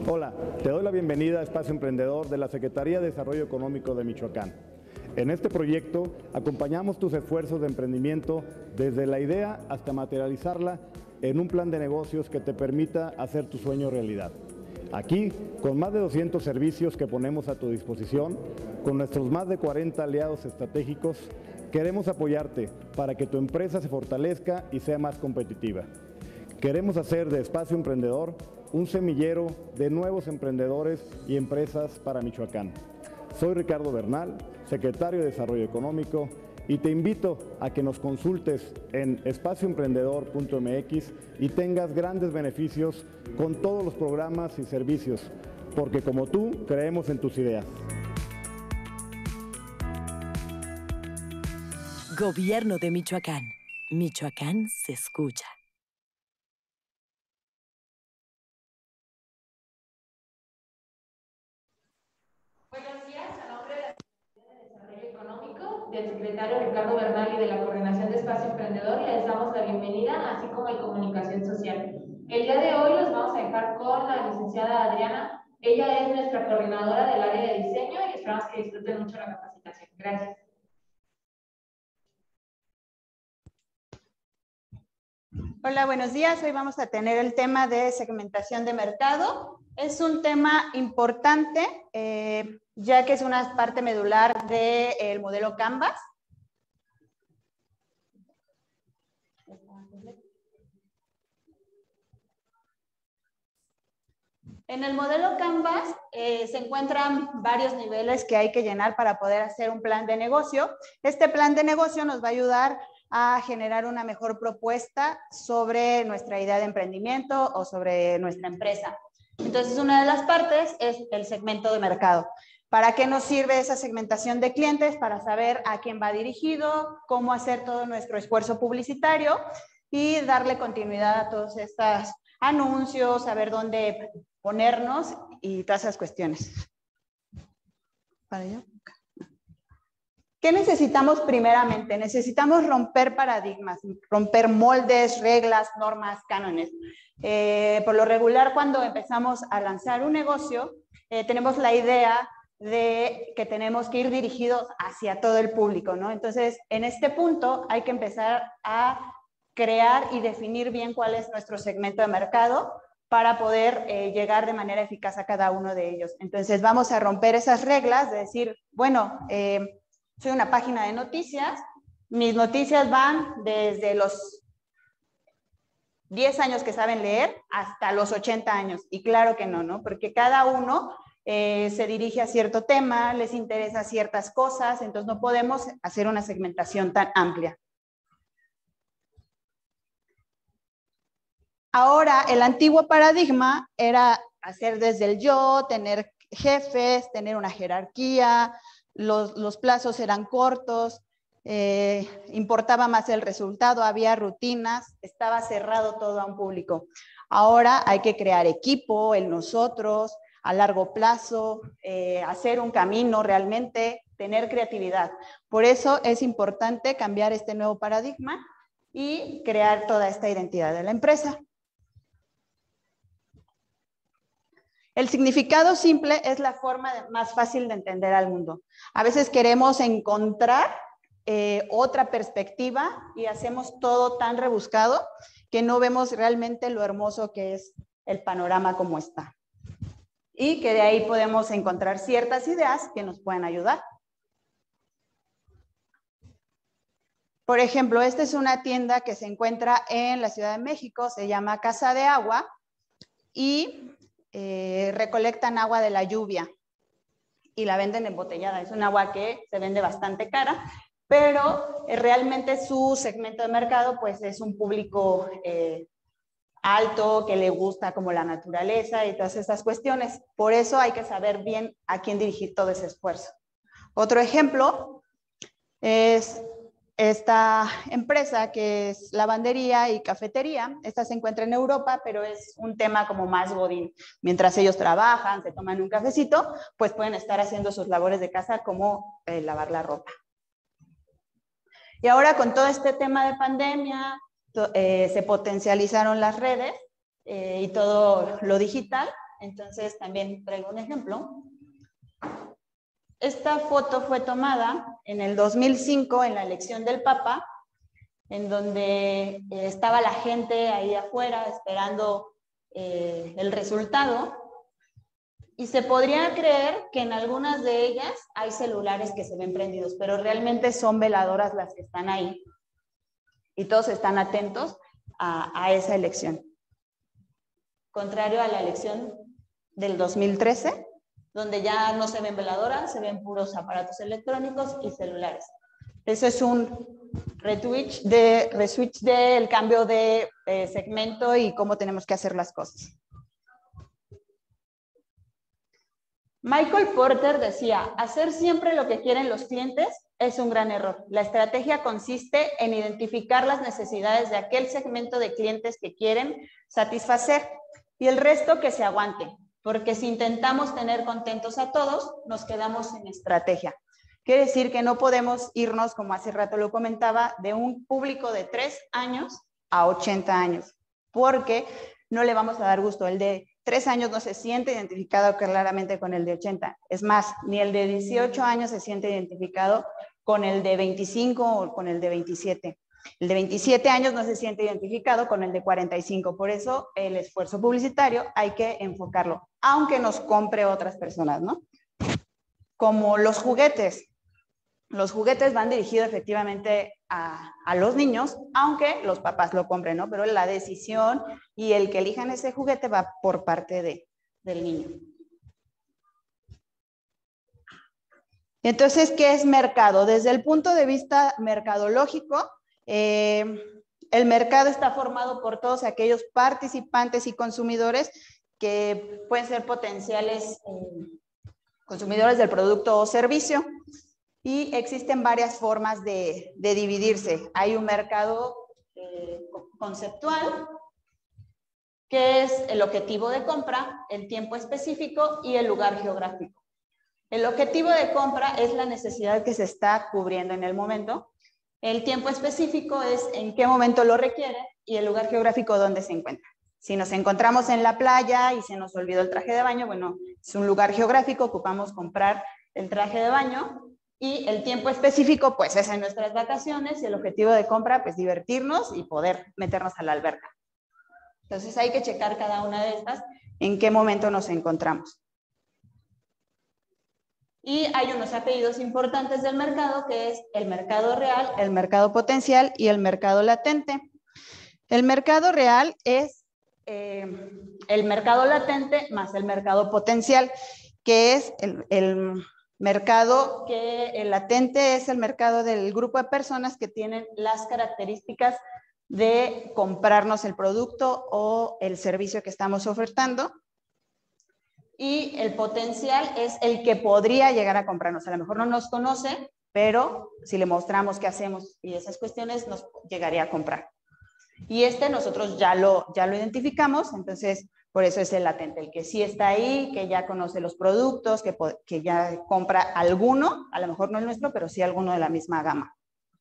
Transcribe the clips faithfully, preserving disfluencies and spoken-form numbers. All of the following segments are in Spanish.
Hola, te doy la bienvenida a Espacio Emprendedor de la Secretaría de Desarrollo Económico de Michoacán. En este proyecto acompañamos tus esfuerzos de emprendimiento desde la idea hasta materializarla en un plan de negocios que te permita hacer tu sueño realidad. Aquí, con más de doscientos servicios que ponemos a tu disposición, con nuestros más de cuarenta aliados estratégicos, queremos apoyarte para que tu empresa se fortalezca y sea más competitiva. Queremos hacer de Espacio Emprendedor un semillero de nuevos emprendedores y empresas para Michoacán. Soy Ricardo Bernal, secretario de Desarrollo Económico, y te invito a que nos consultes en espacio emprendedor punto m x y tengas grandes beneficios con todos los programas y servicios, porque como tú, creemos en tus ideas. Gobierno de Michoacán. Michoacán se escucha. Buenos días, a nombre de la Secretaría de Desarrollo Económico, del secretario Ricardo Bernal y de la Coordinación de Espacio Emprendedor, les damos la bienvenida, así como de Comunicación Social. El día de hoy los vamos a dejar con la licenciada Adriana. Ella es nuestra coordinadora del área de diseño y esperamos que disfruten mucho la capacitación. Gracias. Hola, buenos días. Hoy vamos a tener el tema de segmentación de mercado. Es un tema importante, eh, ya que es una parte medular del modelo Canvas. En el modelo Canvas eh, se encuentran varios niveles que hay que llenar para poder hacer un plan de negocio. Este plan de negocio nos va a ayudar a generar una mejor propuesta sobre nuestra idea de emprendimiento o sobre nuestra empresa. Entonces, una de las partes es el segmento de mercado. ¿Para qué nos sirve esa segmentación de clientes? Para saber a quién va dirigido, cómo hacer todo nuestro esfuerzo publicitario y darle continuidad a todos estos anuncios, saber dónde ponernos y todas esas cuestiones. ¿Para ello? ¿Qué necesitamos primeramente? Necesitamos romper paradigmas, romper moldes, reglas, normas, cánones. Eh, por lo regular, cuando empezamos a lanzar un negocio, eh, tenemos la idea de que tenemos que ir dirigidos hacia todo el público, ¿no? Entonces, en este punto hay que empezar a crear y definir bien cuál es nuestro segmento de mercado para poder eh, llegar de manera eficaz a cada uno de ellos. Entonces, vamos a romper esas reglas de decir, bueno, eh, soy una página de noticias, mis noticias van desde los diez años que saben leer hasta los ochenta años. Y claro que no, ¿no? Porque cada uno eh, se dirige a cierto tema, les interesa ciertas cosas, entonces no podemos hacer una segmentación tan amplia. Ahora, el antiguo paradigma era hacer desde el yo, tener jefes, tener una jerarquía, los, los plazos eran cortos, eh, importaba más el resultado, había rutinas, estaba cerrado todo a un público. Ahora hay que crear equipo, el nosotros, a largo plazo, eh, hacer un camino realmente, tener creatividad. Por eso es importante cambiar este nuevo paradigma y crear toda esta identidad de la empresa. El significado simple es la forma de, más fácil de entender al mundo. A veces queremos encontrar eh, otra perspectiva y hacemos todo tan rebuscado que no vemos realmente lo hermoso que es el panorama como está. Y que de ahí podemos encontrar ciertas ideas que nos pueden ayudar. Por ejemplo, esta es una tienda que se encuentra en la Ciudad de México, se llama Casa de Agua y Eh, recolectan agua de la lluvia y la venden embotellada. Es un agua que se vende bastante cara, pero eh, realmente su segmento de mercado pues es un público eh, alto, que le gusta como la naturaleza y todas esas cuestiones. Por eso hay que saber bien a quién dirigir todo ese esfuerzo. Otro ejemplo es esta empresa que es lavandería y cafetería. Esta se encuentra en Europa, pero es un tema como más godín. Mientras ellos trabajan, se toman un cafecito, pues pueden estar haciendo sus labores de casa como eh, lavar la ropa. Y ahora con todo este tema de pandemia, eh, se potencializaron las redes eh, y todo lo digital. entonces también traigo un ejemplo. Esta foto fue tomada en el dos mil cinco en la elección del Papa, en donde eh, estaba la gente ahí afuera esperando eh, el resultado, y se podría creer que en algunas de ellas hay celulares que se ven prendidos, pero realmente son veladoras las que están ahí, y todos están atentos a, a esa elección. Contrario a la elección del dos mil trece, donde ya no se ven veladoras, se ven puros aparatos electrónicos y celulares. Eso es un retweet de, reswitch del cambio de eh, segmento y cómo tenemos que hacer las cosas. Michael Porter decía, hacer siempre lo que quieren los clientes es un gran error. La estrategia consiste en identificar las necesidades de aquel segmento de clientes que quieren satisfacer y el resto que se aguante. Porque si intentamos tener contentos a todos, nos quedamos sin estrategia. Quiere decir que no podemos irnos, como hace rato lo comentaba, de un público de tres años a ochenta años, porque no le vamos a dar gusto. El de tres años no se siente identificado claramente con el de ochenta. Es más, ni el de dieciocho años se siente identificado con el de veinticinco o con el de veintisiete. El de veintisiete años no se siente identificado con el de cuarenta y cinco. Por eso el esfuerzo publicitario hay que enfocarlo, aunque nos compre otras personas, ¿no? Como los juguetes. Los juguetes van dirigidos efectivamente a, a los niños, aunque los papás lo compren, ¿no? Pero la decisión y el que elijan ese juguete va por parte de, del niño. Entonces, ¿qué es mercado? Desde el punto de vista mercadológico, Eh, el mercado está formado por todos aquellos participantes y consumidores que pueden ser potenciales eh, consumidores del producto o servicio, y existen varias formas de, de dividirse. Hay un mercado eh, conceptual, que es el objetivo de compra, el tiempo específico y el lugar geográfico. El objetivo de compra es la necesidad que se está cubriendo en el momento. El tiempo específico es en qué momento lo requiere, y el lugar geográfico donde se encuentra. Si nos encontramos en la playa y se nos olvidó el traje de baño, bueno, es un lugar geográfico, ocupamos comprar el traje de baño, y el tiempo específico pues es en nuestras vacaciones, y el objetivo de compra pues divertirnos y poder meternos a la alberca. Entonces hay que checar cada una de estas en qué momento nos encontramos. Y hay unos apellidos importantes del mercado, que es el mercado real, el mercado potencial y el mercado latente. El mercado real es eh, el mercado latente más el mercado potencial, que es el, el mercado que el latente es el mercado del grupo de personas que tienen las características de comprarnos el producto o el servicio que estamos ofertando. Y el potencial es el que podría llegar a comprarnos. A lo mejor no nos conoce, pero si le mostramos qué hacemos y esas cuestiones, nos llegaría a comprar. Y este nosotros ya lo, ya lo identificamos, entonces por eso es el latente, el que sí está ahí, que ya conoce los productos, que, que ya compra alguno, a lo mejor no el nuestro, pero sí alguno de la misma gama.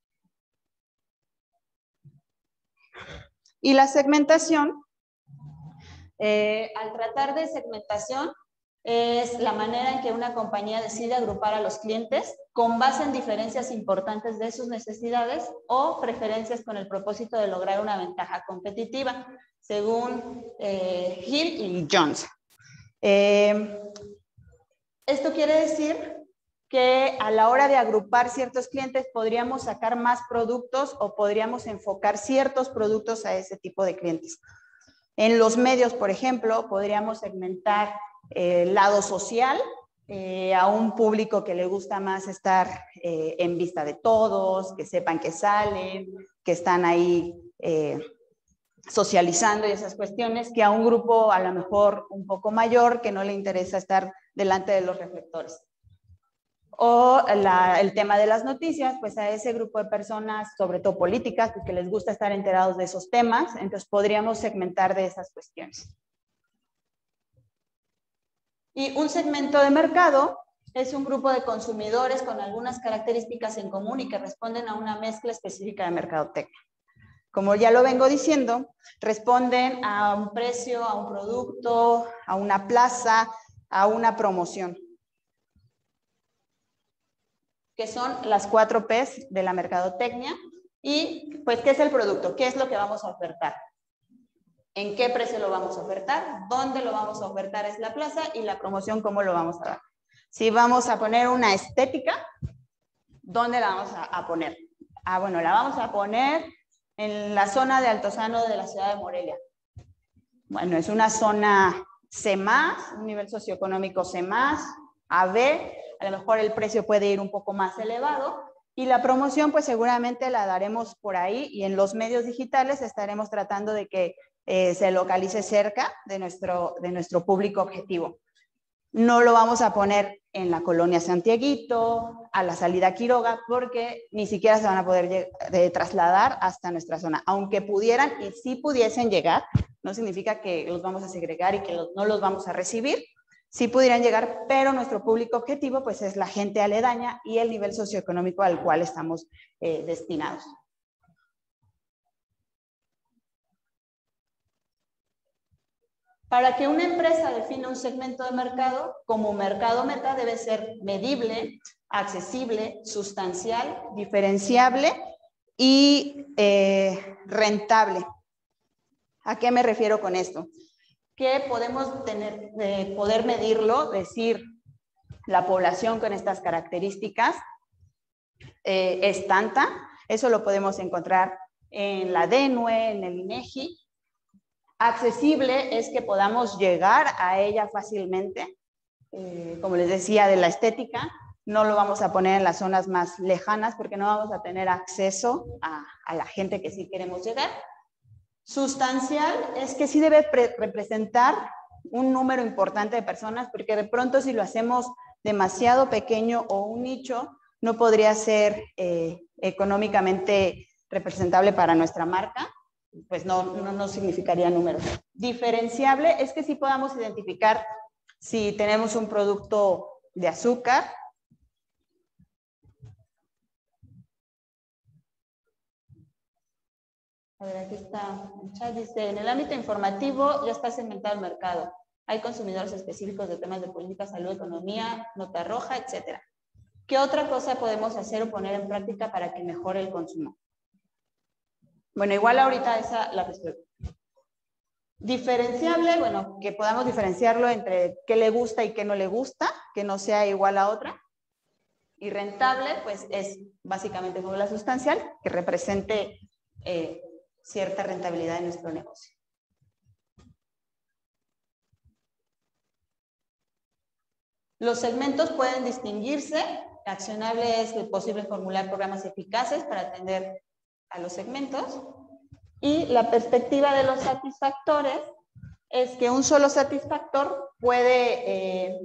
Y la segmentación, eh, al tratar de segmentación, es la manera en que una compañía decide agrupar a los clientes con base en diferencias importantes de sus necesidades o preferencias con el propósito de lograr una ventaja competitiva, según eh, Hill y Jones. Eh, esto quiere decir que a la hora de agrupar ciertos clientes podríamos sacar más productos o podríamos enfocar ciertos productos a ese tipo de clientes. En los medios, por ejemplo, podríamos segmentar el lado social eh, a un público que le gusta más estar eh, en vista de todos, que sepan que salen, que están ahí eh, socializando y esas cuestiones, que a un grupo a lo mejor un poco mayor que no le interesa estar delante de los reflectores. O la, el tema de las noticias, pues a ese grupo de personas, sobre todo políticas, que les gusta estar enterados de esos temas, entonces podríamos segmentar de esas cuestiones. Y un segmento de mercado es un grupo de consumidores con algunas características en común y que responden a una mezcla específica de mercadotecnia. como ya lo vengo diciendo, responden a un precio, a un producto, a una plaza, a una promoción, que son las cuatro P's de la mercadotecnia. Y pues, ¿qué es el producto? ¿Qué es lo que vamos a ofertar? ¿En qué precio lo vamos a ofertar? ¿Dónde lo vamos a ofertar? Es la plaza. Y la promoción, ¿cómo lo vamos a dar? Si vamos a poner una estética, ¿dónde la vamos a, a poner? Ah, bueno, la vamos a poner en la zona de Altozano de la ciudad de Morelia. Bueno, es una zona C más, un nivel socioeconómico C más, A B, a lo mejor el precio puede ir un poco más elevado, y la promoción pues seguramente la daremos por ahí, y en los medios digitales estaremos tratando de que eh, se localice cerca de nuestro, de nuestro público objetivo. No lo vamos a poner en la colonia Santiaguito, a la salida Quiroga, porque ni siquiera se van a poder de trasladar hasta nuestra zona. Aunque pudieran, y si pudiesen llegar, no significa que los vamos a segregar y que los, no los vamos a recibir. Sí pudieran llegar, pero nuestro público objetivo pues es la gente aledaña y el nivel socioeconómico al cual estamos eh, destinados. Para que una empresa defina un segmento de mercado, como mercado meta debe ser medible, accesible, sustancial, diferenciable y eh, rentable. ¿A qué me refiero con esto? Que podemos tener, eh, poder medirlo, decir, la población con estas características eh, es tanta. Eso lo podemos encontrar en la D N U E, en el INEGI. Accesible es que podamos llegar a ella fácilmente. Eh, como les decía, de la estética, no lo vamos a poner en las zonas más lejanas porque no vamos a tener acceso a, a la gente que sí queremos llegar. Sustancial es que sí debe representar un número importante de personas, porque de pronto si lo hacemos demasiado pequeño o un nicho, no podría ser eh, económicamente representable para nuestra marca, pues no, no, no significaría números. Diferenciable es que sí podamos identificar si tenemos un producto de azúcar, a ver, aquí está el chat, dice, en el ámbito informativo ya está segmentado el mercado. Hay consumidores específicos de temas de política, salud, economía, nota roja, etcétera. ¿Qué otra cosa podemos hacer o poner en práctica para que mejore el consumo? Bueno, igual ahorita esa la respuesta. Diferenciable, bueno, que podamos diferenciarlo entre qué le gusta y qué no le gusta, que no sea igual a otra. Y rentable, pues es básicamente como la sustancial, que represente eh, cierta rentabilidad en nuestro negocio. Los segmentos pueden distinguirse. Accionable es posible formular programas eficaces para atender a los segmentos. Y la perspectiva de los satisfactores es que un solo satisfactor puede eh,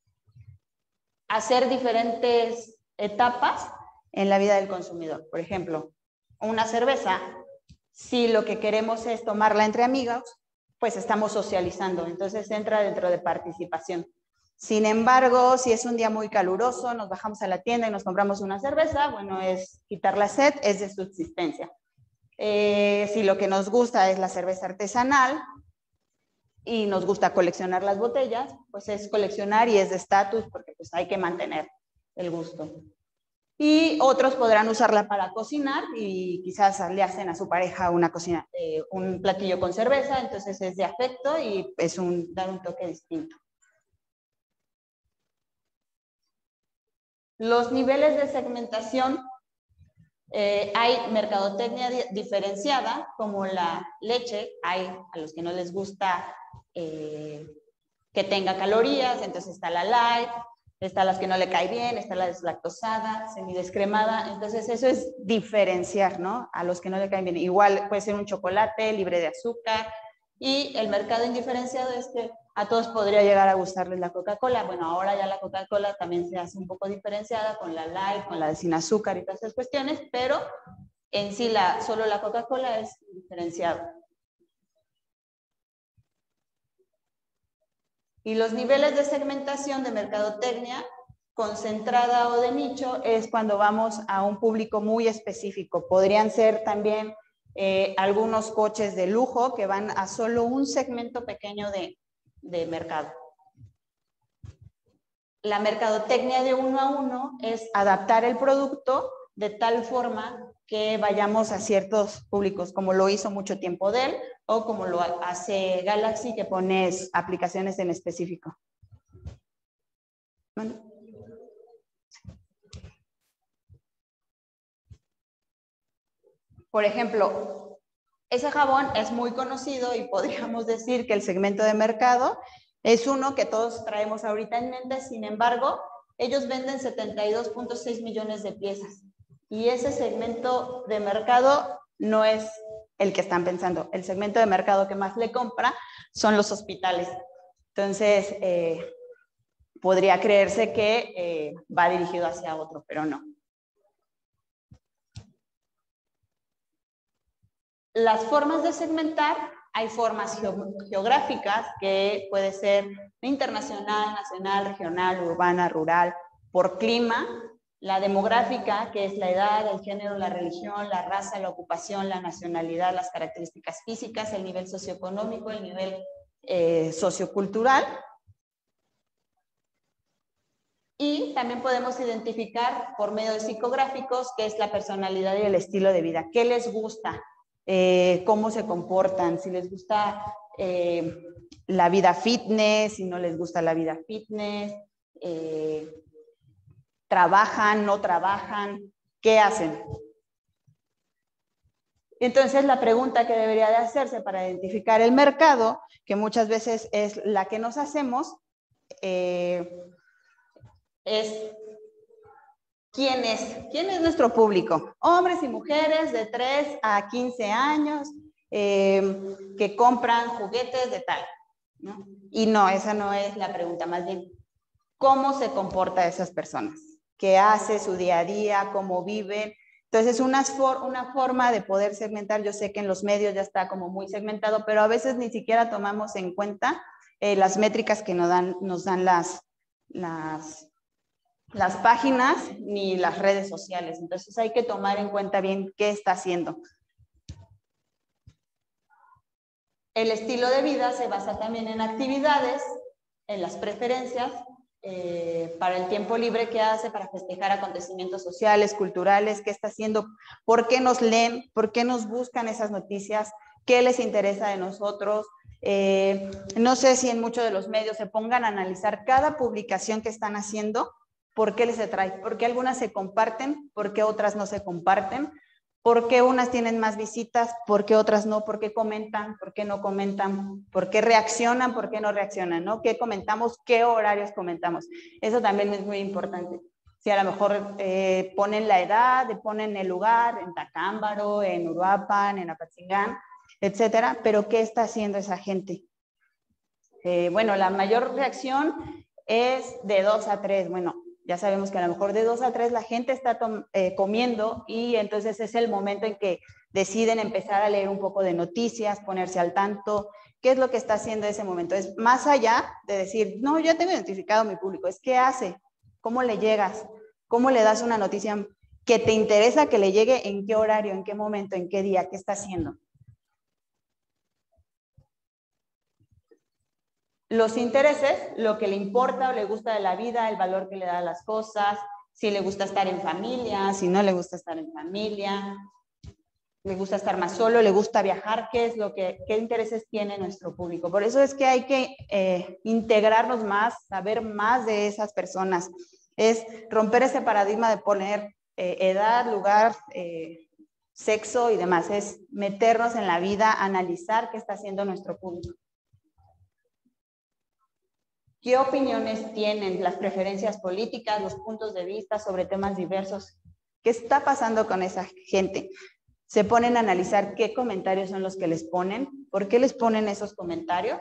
hacer diferentes etapas en la vida del consumidor. Por ejemplo, una cerveza, si lo que queremos es tomarla entre amigos, pues estamos socializando, entonces entra dentro de participación. Sin embargo, si es un día muy caluroso, nos bajamos a la tienda y nos compramos una cerveza, bueno, es quitar la sed, es de subsistencia. Eh, si lo que nos gusta es la cerveza artesanal y nos gusta coleccionar las botellas, pues es coleccionar y es de estatus porque pues hay que mantener el gusto. Y otros podrán usarla para cocinar y quizás le hacen a su pareja una cocina, eh, un platillo con cerveza, entonces es de afecto y es un, dar un toque distinto. Los niveles de segmentación, eh, hay mercadotecnia diferenciada, como la leche, hay a los que no les gusta eh, que tenga calorías, entonces está la light, está a las que no le cae bien, está la deslactosada, semidescremada, entonces eso es diferenciar, ¿no? A los que no le caen bien. Igual puede ser un chocolate libre de azúcar, y el mercado indiferenciado es que a todos podría llegar a gustarles la Coca-Cola. Bueno, ahora ya la Coca-Cola también se hace un poco diferenciada con la light, con la de sin azúcar y todas esas cuestiones, pero en sí la, solo la Coca-Cola es diferenciada. Y los niveles de segmentación de mercadotecnia concentrada o de nicho es cuando vamos a un público muy específico. Podrían ser también eh, algunos coches de lujo que van a solo un segmento pequeño de, de mercado. La mercadotecnia de uno a uno es adaptar el producto de tal forma que vayamos a ciertos públicos, como lo hizo mucho tiempo Dell o como lo hace Galaxy, que pones aplicaciones en específico. Bueno. Por ejemplo, ese jabón es muy conocido y podríamos decir que el segmento de mercado es uno que todos traemos ahorita en mente. Sin embargo, ellos venden setenta y dos punto seis millones de piezas. Y ese segmento de mercado no es el que están pensando. El segmento de mercado que más le compra son los hospitales. Entonces, eh, podría creerse que eh, va dirigido hacia otro, pero no. Las formas de segmentar, hay formas geográficas que puede ser internacional, nacional, regional, urbana, rural, por clima. La demográfica, que es la edad, el género, la religión, la raza, la ocupación, la nacionalidad, las características físicas, el nivel socioeconómico, el nivel eh, sociocultural. Y también podemos identificar por medio de psicográficos qué es la personalidad y el estilo de vida, qué les gusta, eh, cómo se comportan, si les gusta eh, la vida fitness, si no les gusta la vida fitness, eh, trabajan, no trabajan, ¿qué hacen? Entonces, la pregunta que debería de hacerse para identificar el mercado, que muchas veces es la que nos hacemos, eh, es ¿quién es? ¿Quién es nuestro público? Hombres y mujeres de tres a quince años eh, que compran juguetes de tal, ¿no? Y no, esa no es la pregunta, más bien, ¿cómo se comporta esas personas? ¿Qué hace su día a día? ¿Cómo viven? Entonces, una, for una forma de poder segmentar, yo sé que en los medios ya está como muy segmentado, pero a veces ni siquiera tomamos en cuenta eh, las métricas que nos dan, nos dan las, las, las páginas ni las redes sociales. Entonces, hay que tomar en cuenta bien qué está haciendo. El estilo de vida se basa también en actividades, en las preferencias, Eh, para el tiempo libre que hace, para festejar acontecimientos sociales, culturales, qué está haciendo, por qué nos leen, por qué nos buscan esas noticias, qué les interesa de nosotros. Eh, no sé si en muchos de los medios se pongan a analizar cada publicación que están haciendo, por qué les atrae, por qué algunas se comparten, por qué otras no se comparten, por qué unas tienen más visitas, por qué otras no, por qué comentan, por qué no comentan, por qué reaccionan, por qué no reaccionan, ¿no? ¿Qué comentamos? ¿Qué horarios comentamos? Eso también es muy importante. Si a lo mejor eh, ponen la edad, ponen el lugar, en Tacámbaro, en Uruapan, en Apatzingán, etcétera, pero ¿qué está haciendo esa gente? Eh, bueno, la mayor reacción es de dos a tres, bueno, ya sabemos que a lo mejor de dos a tres la gente está eh, comiendo y entonces es el momento en que deciden empezar a leer un poco de noticias, ponerse al tanto. ¿Qué es lo que está haciendo en ese momento? Es más allá de decir, no, ya tengo identificado a mi público, es qué hace, cómo le llegas, cómo le das una noticia que te interesa que le llegue, en qué horario, en qué momento, en qué día, qué está haciendo. Los intereses, lo que le importa o le gusta de la vida, el valor que le da a las cosas, si le gusta estar en familia, si no le gusta estar en familia, le gusta estar más solo, le gusta viajar, qué es lo que, qué intereses tiene nuestro público. Por eso es que hay que eh, integrarnos más, saber más de esas personas. Es romper ese paradigma de poner eh, edad, lugar, eh, sexo y demás. Es meternos en la vida, analizar qué está haciendo nuestro público. ¿Qué opiniones tienen, las preferencias políticas, los puntos de vista sobre temas diversos? ¿Qué está pasando con esa gente? Se ponen a analizar qué comentarios son los que les ponen, por qué les ponen esos comentarios.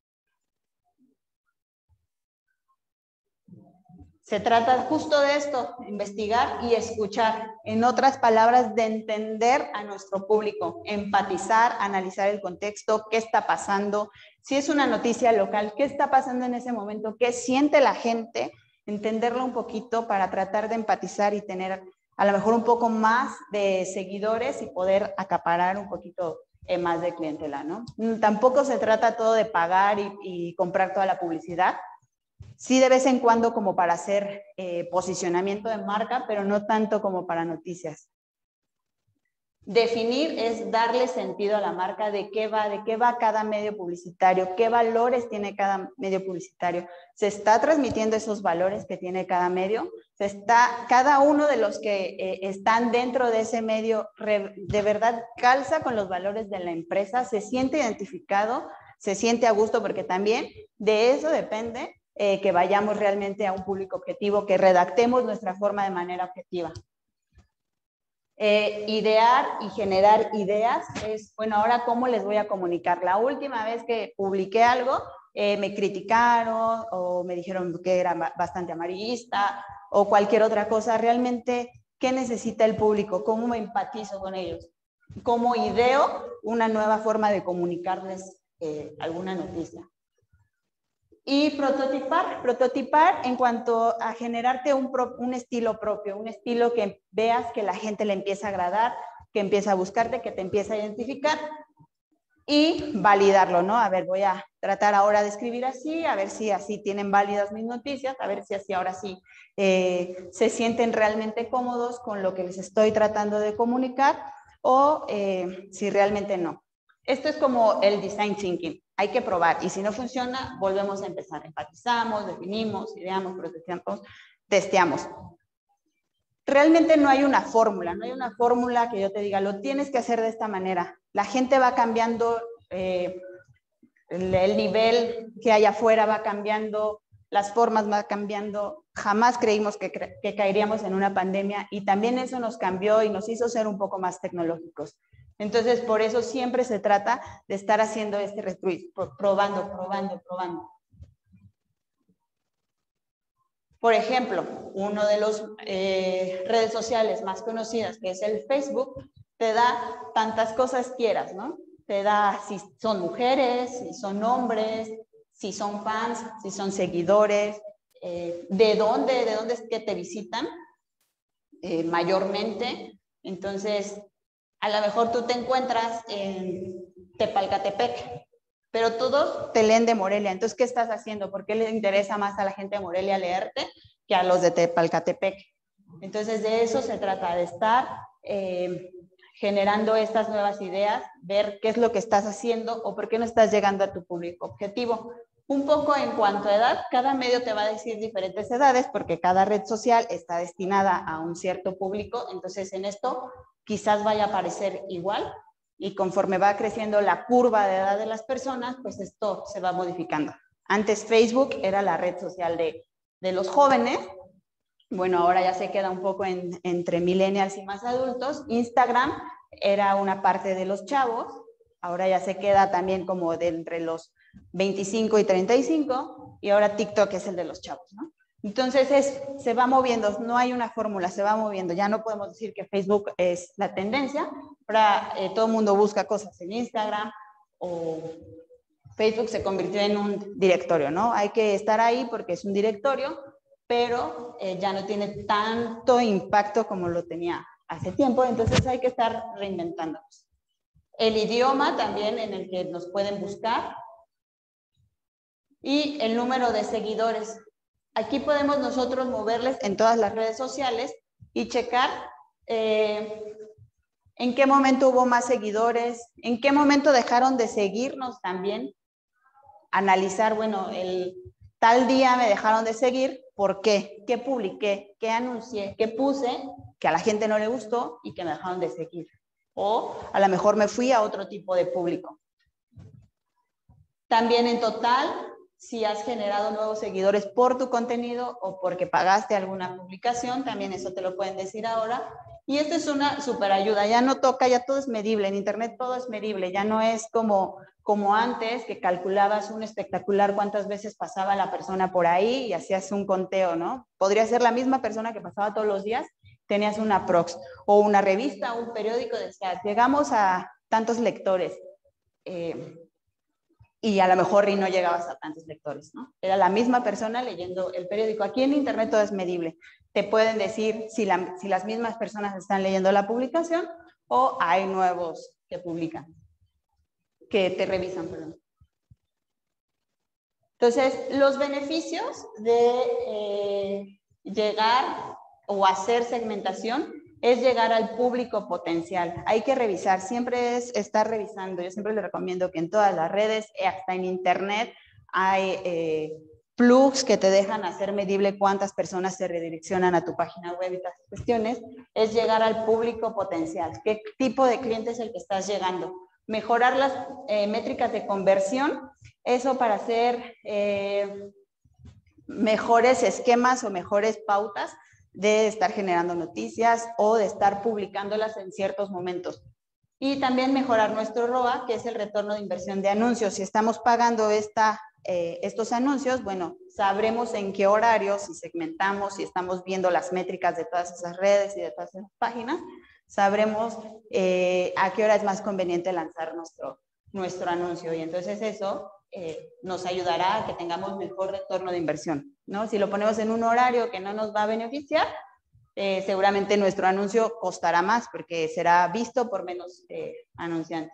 Se trata justo de esto, investigar y escuchar. En otras palabras, de entender a nuestro público, empatizar, analizar el contexto, qué está pasando. Si es una noticia local, qué está pasando en ese momento, qué siente la gente, entenderlo un poquito para tratar de empatizar y tener a lo mejor un poco más de seguidores y poder acaparar un poquito eh, más de clientela, ¿no? Tampoco se trata todo de pagar y, y comprar toda la publicidad. Sí, de vez en cuando como para hacer eh, posicionamiento de marca, pero no tanto como para noticias. Definir es darle sentido a la marca, de qué va, de qué va cada medio publicitario, qué valores tiene cada medio publicitario. ¿Se está transmitiendo esos valores que tiene cada medio? ¿Se está, cada uno de los que eh, están dentro de ese medio re, de verdad calza con los valores de la empresa? ¿Se siente identificado? ¿Se siente a gusto? Porque también de eso depende eh, que vayamos realmente a un público objetivo, que redactemos nuestra forma de manera objetiva. Eh, idear y generar ideas es, bueno, ahora cómo les voy a comunicar. La última vez que publiqué algo, eh, me criticaron o me dijeron que era bastante amarillista o cualquier otra cosa. Realmente, ¿qué necesita el público? ¿Cómo me empatizo con ellos? ¿Cómo ideo una nueva forma de comunicarles eh, alguna noticia? Y prototipar, prototipar en cuanto a generarte un, pro, un estilo propio, un estilo que veas que la gente le empieza a agradar, que empieza a buscarte, que te empieza a identificar y validarlo, ¿no? A ver, voy a tratar ahora de escribir así, a ver si así tienen válidas mis noticias, a ver si así ahora sí eh, se sienten realmente cómodos con lo que les estoy tratando de comunicar o eh, si realmente no. Esto es como el design thinking. Hay que probar y si no funciona, volvemos a empezar. Empatizamos, definimos, ideamos, protestamos, testeamos. Realmente no hay una fórmula, no hay una fórmula que yo te diga, lo tienes que hacer de esta manera. La gente va cambiando, eh, el, el nivel que hay afuera va cambiando, las formas van cambiando. Jamás creímos que, que caeríamos en una pandemia y también eso nos cambió y nos hizo ser un poco más tecnológicos. Entonces, por eso siempre se trata de estar haciendo este retweet, probando, probando, probando. Por ejemplo, uno de las eh, redes sociales más conocidas, que es el Facebook, te da tantas cosas quieras, ¿no? Te da si son mujeres, si son hombres, si son fans, si son seguidores, eh, de dónde, de dónde es que te visitan eh, mayormente. Entonces, a lo mejor tú te encuentras en Tepalcatepec, pero todos te leen de Morelia. Entonces, ¿qué estás haciendo? ¿Por qué le interesa más a la gente de Morelia leerte que a los de Tepalcatepec? Entonces, de eso se trata, de estar eh, generando estas nuevas ideas, ver qué es lo que estás haciendo o por qué no estás llegando a tu público objetivo. Un poco en cuanto a edad, cada medio te va a decir diferentes edades porque cada red social está destinada a un cierto público. Entonces, en esto quizás vaya a parecer igual y conforme va creciendo la curva de edad de las personas, pues esto se va modificando. Antes Facebook era la red social de, de los jóvenes, bueno, ahora ya se queda un poco en, entre millennials y más adultos. Instagram era una parte de los chavos, ahora ya se queda también como de entre los veinticinco y treinta y cinco, y ahora TikTok es el de los chavos, ¿no? Entonces es, se va moviendo, no hay una fórmula, se va moviendo. Ya no podemos decir que Facebook es la tendencia, ahora eh, todo el mundo busca cosas en Instagram o Facebook se convirtió en un directorio, ¿no? Hay que estar ahí porque es un directorio, pero eh, ya no tiene tanto impacto como lo tenía hace tiempo, entonces hay que estar reinventándonos. El idioma también en el que nos pueden buscar y el número de seguidores. Aquí podemos nosotros moverles en todas las redes sociales y checar eh, en qué momento hubo más seguidores, en qué momento dejaron de seguirnos también. Analizar, bueno, el tal día me dejaron de seguir, ¿por qué? ¿Qué publiqué? ¿Qué anuncié? ¿Qué puse? Que a la gente no le gustó y que me dejaron de seguir. O a lo mejor me fui a otro tipo de público. También en total, si has generado nuevos seguidores por tu contenido o porque pagaste alguna publicación, también eso te lo pueden decir ahora. Y esta es una super ayuda, ya no toca, ya todo es medible, en internet todo es medible, ya no es como, como antes que calculabas un espectacular cuántas veces pasaba la persona por ahí y hacías un conteo, ¿no? Podría ser la misma persona que pasaba todos los días, tenías una prox o una revista, un periódico, decías, llegamos a tantos lectores. Eh, y a lo mejor y no llegabas a tantos lectores, ¿no? Era la misma persona leyendo el periódico. Aquí en internet todo es medible. te pueden decir si, la, si las mismas personas están leyendo la publicación o hay nuevos que publican, que te revisan, perdón. Entonces, los beneficios de eh, llegar o hacer segmentación es llegar al público potencial. Hay que revisar, siempre es estar revisando. Yo siempre les recomiendo que en todas las redes, hasta en internet, hay eh, plugs que te dejan hacer medible cuántas personas se redireccionan a tu página web y todas esas cuestiones. Es llegar al público potencial. ¿Qué tipo de cliente es el que estás llegando? Mejorar las eh, métricas de conversión, eso para hacer eh, mejores esquemas o mejores pautas de estar generando noticias o de estar publicándolas en ciertos momentos. Y también mejorar nuestro R O A, que es el retorno de inversión de anuncios. Si estamos pagando esta, eh, estos anuncios, bueno, sabremos en qué horario, si segmentamos, si estamos viendo las métricas de todas esas redes y de todas esas páginas, sabremos eh, a qué hora es más conveniente lanzar nuestro, nuestro anuncio. Y entonces eso eh, nos ayudará a que tengamos mejor retorno de inversión, ¿no? Si lo ponemos en un horario que no nos va a beneficiar, eh, seguramente nuestro anuncio costará más porque será visto por menos eh, anunciantes.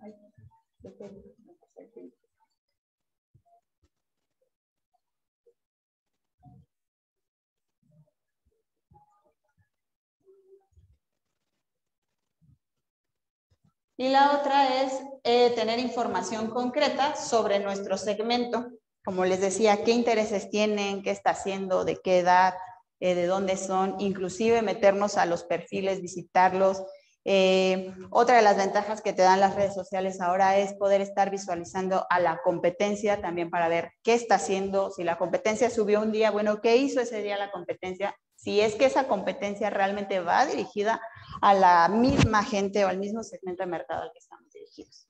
Y la otra es eh, tener información concreta sobre nuestro segmento. Como les decía, qué intereses tienen, qué está haciendo, de qué edad, eh, de dónde son, inclusive meternos a los perfiles, visitarlos. Eh, otra de las ventajas que te dan las redes sociales ahora es poder estar visualizando a la competencia también para ver qué está haciendo. Si la competencia subió un día, bueno, ¿qué hizo ese día la competencia? Si es que esa competencia realmente va dirigida a la misma gente o al mismo segmento de mercado al que estamos dirigidos.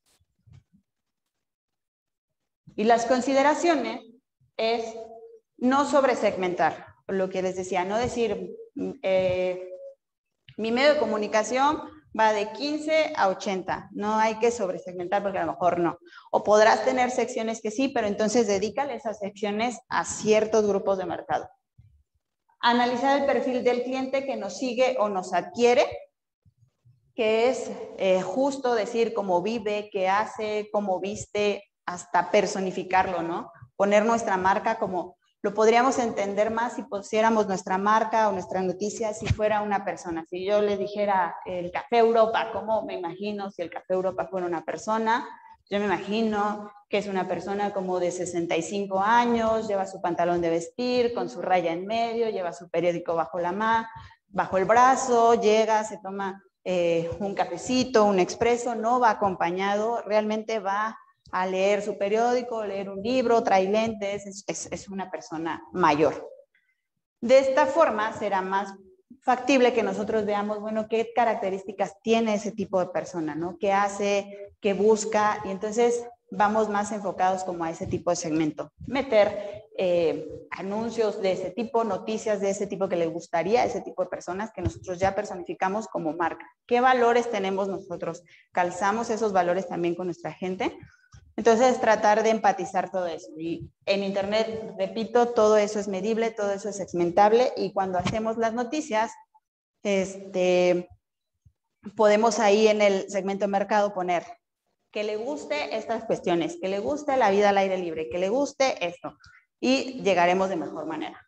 Y las consideraciones es no sobresegmentar, lo que les decía, no decir, eh, mi medio de comunicación va de quince a ochenta, no hay que sobresegmentar porque a lo mejor no. O podrás tener secciones que sí, pero entonces dedícale esas secciones a ciertos grupos de mercado. Analizar el perfil del cliente que nos sigue o nos adquiere, que es eh, justo decir cómo vive, qué hace, cómo viste, hasta personificarlo, ¿no? Poner nuestra marca como, lo podríamos entender más si pusiéramos nuestra marca o nuestra noticia si fuera una persona. Si yo les dijera el Café Europa, ¿cómo me imagino si el Café Europa fuera una persona? Yo me imagino que es una persona como de sesenta y cinco años, lleva su pantalón de vestir con su raya en medio, lleva su periódico bajo la mano, bajo el brazo, llega, se toma eh, un cafecito, un expreso, no va acompañado, realmente va a leer su periódico, leer un libro, trae lentes, es, es, es una persona mayor. De esta forma será más factible que nosotros veamos, bueno, qué características tiene ese tipo de persona, ¿no? ¿Qué hace? ¿Qué busca? Y entonces vamos más enfocados como a ese tipo de segmento. Meter eh, anuncios de ese tipo, noticias de ese tipo que le gustaría a ese tipo de personas que nosotros ya personificamos como marca. ¿Qué valores tenemos nosotros? ¿Calzamos esos valores también con nuestra gente? Entonces, tratar de empatizar todo eso. Y en Internet, repito, todo eso es medible, todo eso es segmentable. Y cuando hacemos las noticias, este, podemos ahí en el segmento de mercado poner que le guste estas cuestiones, que le guste la vida al aire libre, que le guste esto. Y llegaremos de mejor manera.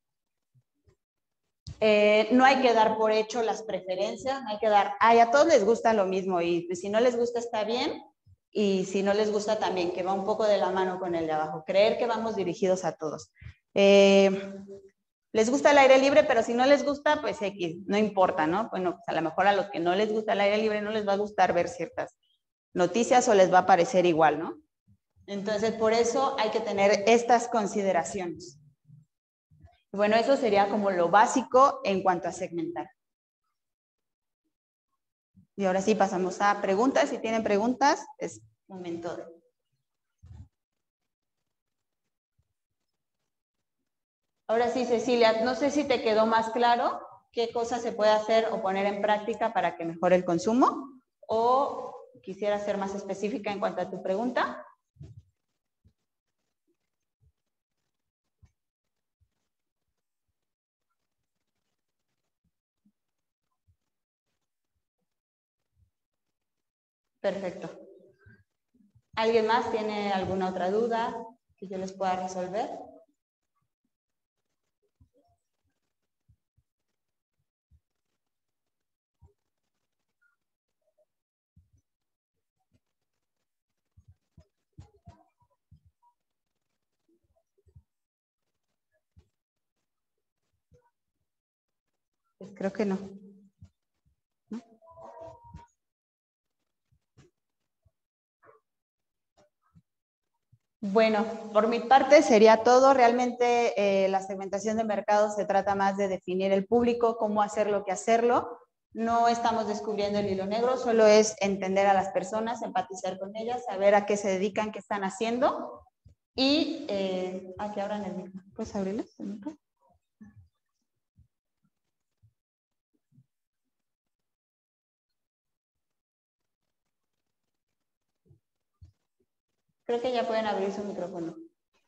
Eh, no hay que dar por hecho las preferencias, no hay que dar, ay, a todos les gusta lo mismo y si no les gusta está bien. Y si no les gusta también, que va un poco de la mano con el de abajo. Creer que vamos dirigidos a todos. Eh, les gusta el aire libre, pero si no les gusta, pues X, no importa, ¿no? Bueno, pues a lo mejor a los que no les gusta el aire libre no les va a gustar ver ciertas noticias o les va a parecer igual, ¿no? Entonces, por eso hay que tener estas consideraciones. Bueno, eso sería como lo básico en cuanto a segmentar. Y ahora sí pasamos a preguntas. Si tienen preguntas, es momento de... Ahora sí, Cecilia, no sé si te quedó más claro qué cosas se puede hacer o poner en práctica para que mejore el consumo, o quisiera ser más específica en cuanto a tu pregunta. Perfecto. ¿Alguien más tiene alguna otra duda que yo les pueda resolver? Pues creo que no. ¿No? Bueno, por mi parte sería todo. Realmente eh, la segmentación de mercado se trata más de definir el público, cómo hacerlo que hacerlo. No estamos descubriendo el hilo negro, solo es entender a las personas, empatizar con ellas, saber a qué se dedican, qué están haciendo. Y eh, a que abran el micro. ¿Puedes abrirles el micro? Creo que ya pueden abrir su micrófono.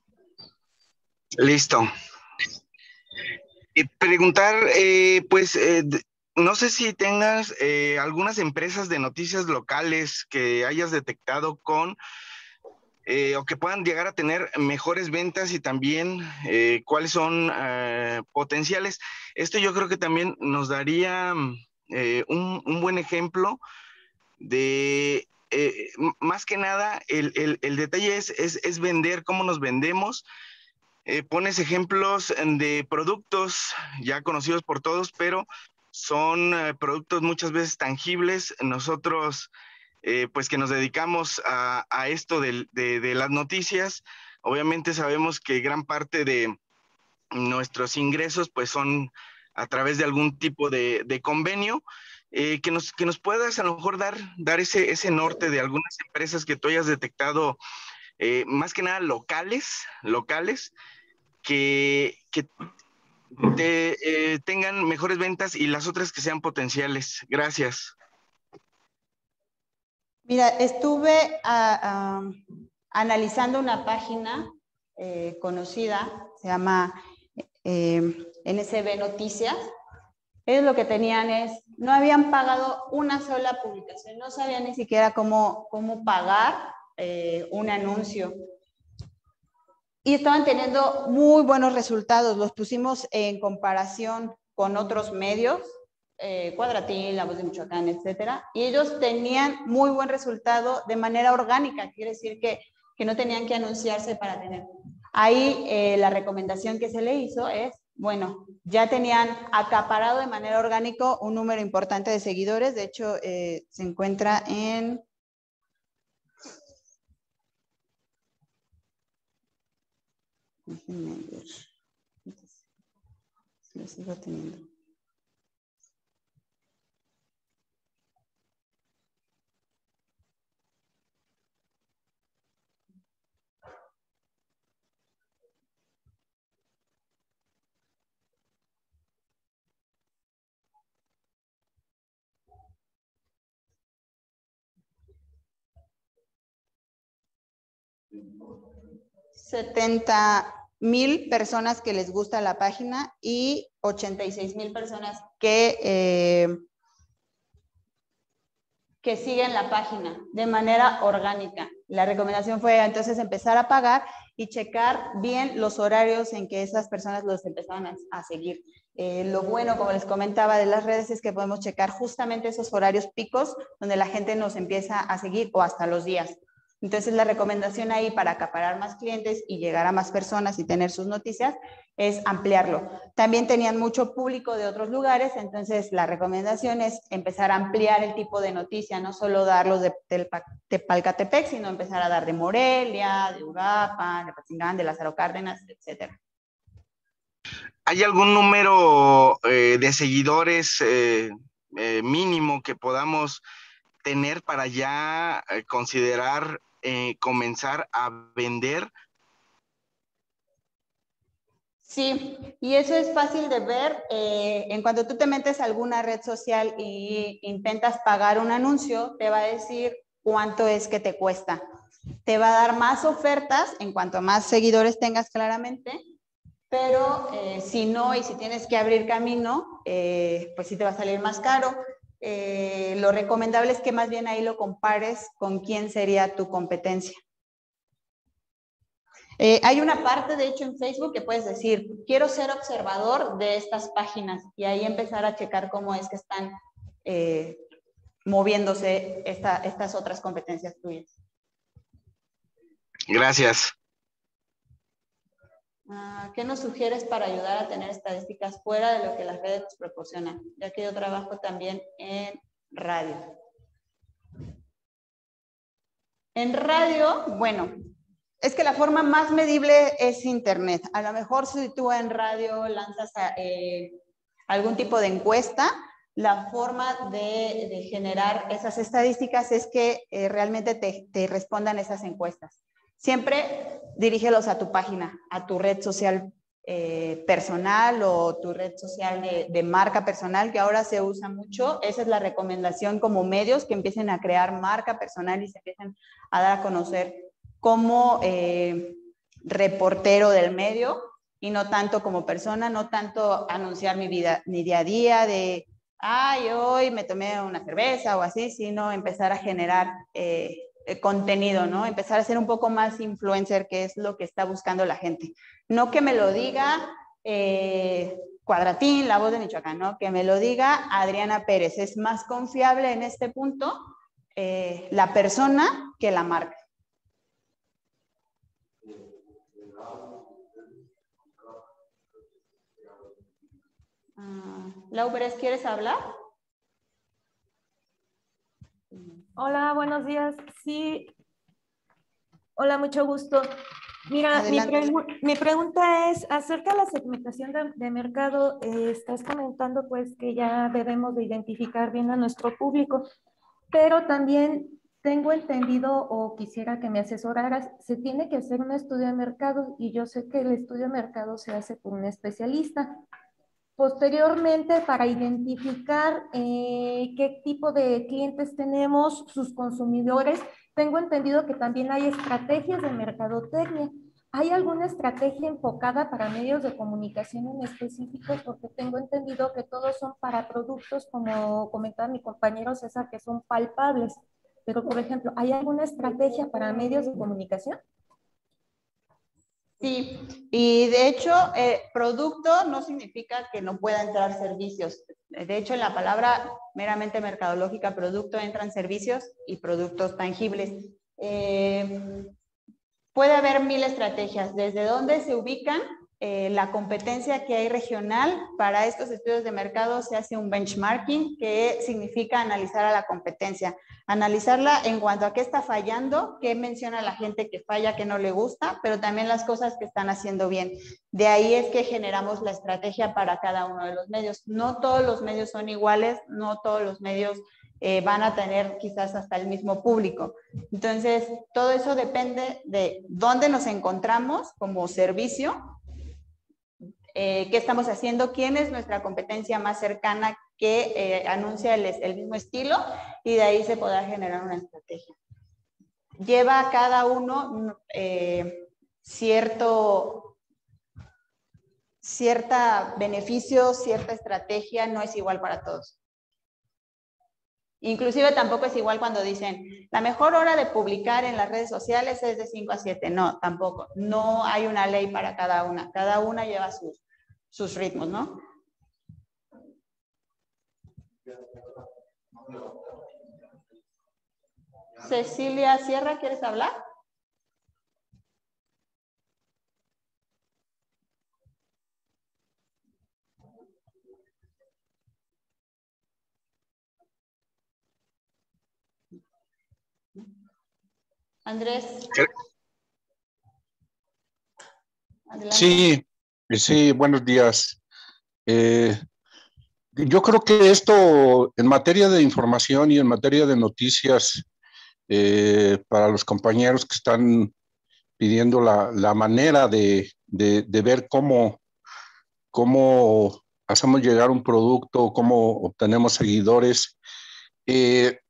Listo. Y preguntar, eh, pues, eh, no sé si tengas eh, algunas empresas de noticias locales que hayas detectado con, eh, o que puedan llegar a tener mejores ventas y también eh, cuáles son eh, potenciales. Esto yo creo que también nos daría eh, un, un buen ejemplo de, eh, más que nada, el, el, el detalle es, es, es vender, cómo nos vendemos. Eh, pones ejemplos de productos ya conocidos por todos, pero son eh, productos muchas veces tangibles. Nosotros, eh, pues que nos dedicamos a, a esto de, de, de las noticias, obviamente sabemos que gran parte de nuestros ingresos pues son a través de algún tipo de, de convenio. Eh, que, nos, que nos puedas a lo mejor dar, dar ese, ese norte de algunas empresas que tú hayas detectado, eh, más que nada locales, locales, que, que te, eh, tengan mejores ventas y las otras que sean potenciales. Gracias. Mira, estuve a, a, analizando una página eh, conocida, se llama eh, N S B Noticias. Ellos lo que tenían es, no habían pagado una sola publicación, no sabían ni siquiera cómo, cómo pagar eh, un anuncio. Y estaban teniendo muy buenos resultados. Los pusimos en comparación con otros medios, eh, Cuadratín, La Voz de Michoacán, etcétera. Y ellos tenían muy buen resultado de manera orgánica. Quiere decir que, que no tenían que anunciarse para tener. Ahí eh, la recomendación que se le hizo es, bueno, ya tenían acaparado de manera orgánica un número importante de seguidores. De hecho, eh, se encuentra en... Déjenme ver. Si lo sigo teniendo. setenta mil personas que les gusta la página y ochenta y seis mil personas que, eh, que siguen la página de manera orgánica. La recomendación fue entonces empezar a pagar y checar bien los horarios en que esas personas los empezaban a, a seguir. Eh, lo bueno, como les comentaba, de las redes es que podemos checar justamente esos horarios picos donde la gente nos empieza a seguir o hasta los días. Entonces, la recomendación ahí para acaparar más clientes y llegar a más personas y tener sus noticias es ampliarlo. También tenían mucho público de otros lugares, entonces la recomendación es empezar a ampliar el tipo de noticia, no solo darlos de Tepalcatepec, sino empezar a dar de Morelia, de Uruapan, de Patzingán, de Lázaro Cárdenas, etcétera. ¿Hay algún número eh, de seguidores eh, eh, mínimo que podamos tener para ya eh, considerar eh, comenzar a vender? Sí, y eso es fácil de ver. Eh, en cuanto tú te metes a alguna red social e intentas pagar un anuncio, te va a decir cuánto es que te cuesta. Te va a dar más ofertas en cuanto más seguidores tengas claramente, pero eh, si no y si tienes que abrir camino, eh, pues sí te va a salir más caro. eh, lo recomendable es que más bien ahí lo compares con quién sería tu competencia. Eh, hay una parte, de hecho, en Facebook que puedes decir, quiero ser observador de estas páginas y ahí empezar a checar cómo es que están eh, moviéndose esta, estas otras competencias tuyas. Gracias. Uh, ¿Qué nos sugieres para ayudar a tener estadísticas fuera de lo que las redes nos proporcionan? Ya que yo trabajo también en radio. En radio, bueno, es que la forma más medible es Internet. A lo mejor si tú en radio lanzas a, eh, algún tipo de encuesta, la forma de, de generar esas estadísticas es que eh, realmente te, te respondan esas encuestas. Siempre dirígelos a tu página, a tu red social eh, personal o tu red social de, de marca personal, que ahora se usa mucho. Esa es la recomendación como medios, que empiecen a crear marca personal y se empiecen a dar a conocer como eh, reportero del medio y no tanto como persona, no tanto anunciar mi vida, mi día a día de, ay, hoy me tomé una cerveza o así, sino empezar a generar eh, contenido, ¿no? Empezar a ser un poco más influencer, que es lo que está buscando la gente. No que me lo diga eh, Cuadratín, la voz de Michoacán, ¿no? Que me lo diga Adriana Pérez. Es más confiable en este punto eh, la persona que la marca. Uh, Lau Pérez, ¿quieres hablar? Hola, buenos días. Sí. Hola, mucho gusto. Mira, mi, pregu mi pregunta es acerca de la segmentación de, de mercado. Eh, estás comentando pues que ya debemos de identificar bien a nuestro público, pero también tengo entendido o quisiera que me asesoraras, se tiene que hacer un estudio de mercado y yo sé que el estudio de mercado se hace por un especialista. Posteriormente, para identificar eh, qué tipo de clientes tenemos, sus consumidores, tengo entendido que también hay estrategias de mercadotecnia. ¿Hay alguna estrategia enfocada para medios de comunicación en específico? Porque tengo entendido que todos son para productos, como comentaba mi compañero César, que son palpables. Pero, por ejemplo, ¿hay alguna estrategia para medios de comunicación? Sí, y de hecho, eh, producto no significa que no pueda entrar servicios. De hecho, en la palabra meramente mercadológica, producto, entran servicios y productos tangibles. Eh, puede haber mil estrategias. ¿Desde dónde se ubican? Eh, la competencia que hay regional. Para estos estudios de mercado se hace un benchmarking, que significa analizar a la competencia. Analizarla en cuanto a qué está fallando, qué menciona la gente que falla, que no le gusta, pero también las cosas que están haciendo bien. De ahí es que generamos la estrategia para cada uno de los medios. No todos los medios son iguales, no todos los medios eh, van a tener quizás hasta el mismo público. Entonces, todo eso depende de dónde nos encontramos como servicio, Eh, qué estamos haciendo, quién es nuestra competencia más cercana que eh, anuncia el, el mismo estilo, y de ahí se podrá generar una estrategia. Lleva a cada uno eh, cierto, cierta beneficio, cierta estrategia, no es igual para todos. Inclusive tampoco es igual cuando dicen, la mejor hora de publicar en las redes sociales es de cinco a siete. No, tampoco. No hay una ley para cada una. Cada una lleva sus, sus ritmos, ¿no? Cecilia Sierra, ¿quieres hablar? Andrés. Adelante. Sí, sí, buenos días. Eh, yo creo que esto, en materia de información y en materia de noticias, eh, para los compañeros que están pidiendo la, la manera de, de, de ver cómo, cómo hacemos llegar un producto, cómo obtenemos seguidores, eh,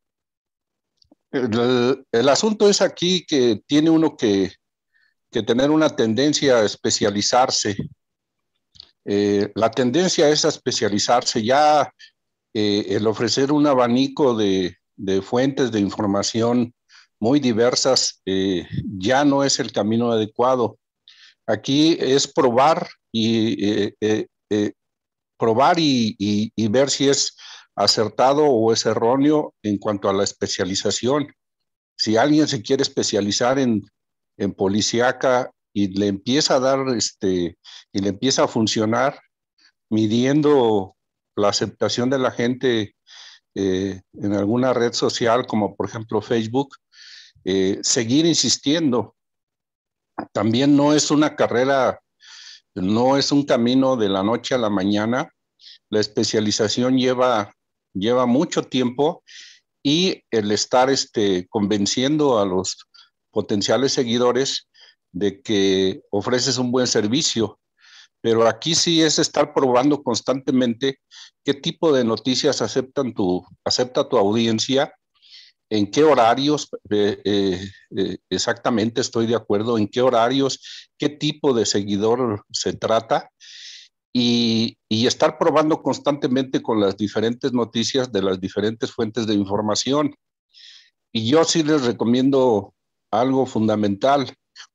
El, el asunto es aquí que tiene uno que, que tener una tendencia a especializarse. Eh, la tendencia es a especializarse. Ya eh, el ofrecer un abanico de, de fuentes de información muy diversas eh, ya no es el camino adecuado. Aquí es probar y eh, eh, eh, probar y, y, y ver si es acertado o es erróneo en cuanto a la especialización. Si alguien se quiere especializar en, en policíaca y le empieza a dar, este, y le empieza a funcionar, midiendo la aceptación de la gente eh, en alguna red social, como por ejemplo Facebook, eh, seguir insistiendo. También no es una carrera, no es un camino de la noche a la mañana. La especialización lleva, lleva mucho tiempo y el estar este, convenciendo a los potenciales seguidores de que ofreces un buen servicio. Pero aquí sí es estar probando constantemente qué tipo de noticias aceptan tu, acepta tu audiencia, en qué horarios, eh, eh, eh, exactamente estoy de acuerdo, en qué horarios, qué tipo de seguidor se trata y, y estar probando constantemente con las diferentes noticias de las diferentes fuentes de información. Y yo sí les recomiendo algo fundamental.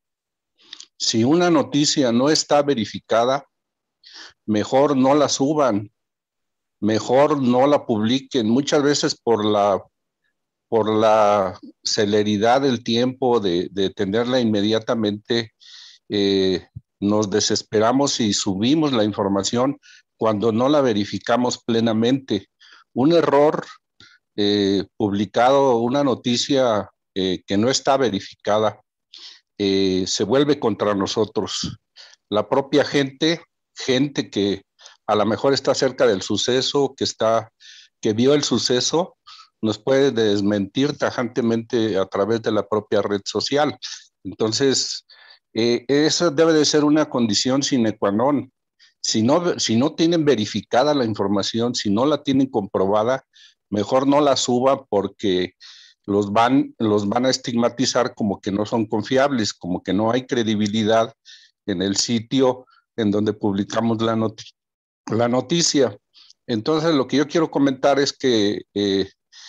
Si una noticia no está verificada, mejor no la suban, mejor no la publiquen. Muchas veces por la, por la celeridad del tiempo de, de tenerla inmediatamente, eh, nos desesperamos y subimos la información cuando no la verificamos plenamente. Un error eh, publicado, una noticia eh, que no está verificada, eh, se vuelve contra nosotros. La propia gente, gente que a lo mejor está cerca del suceso, que está, que vio el suceso, nos puede desmentir tajantemente a través de la propia red social. Entonces, eh, esa debe de ser una condición sine qua non. Si no, si no tienen verificada la información, si no la tienen comprobada, mejor no la suba porque los van, los van a estigmatizar como que no son confiables, como que no hay credibilidad en el sitio en donde publicamos la, not la noticia. Entonces, lo que yo quiero comentar es que eh,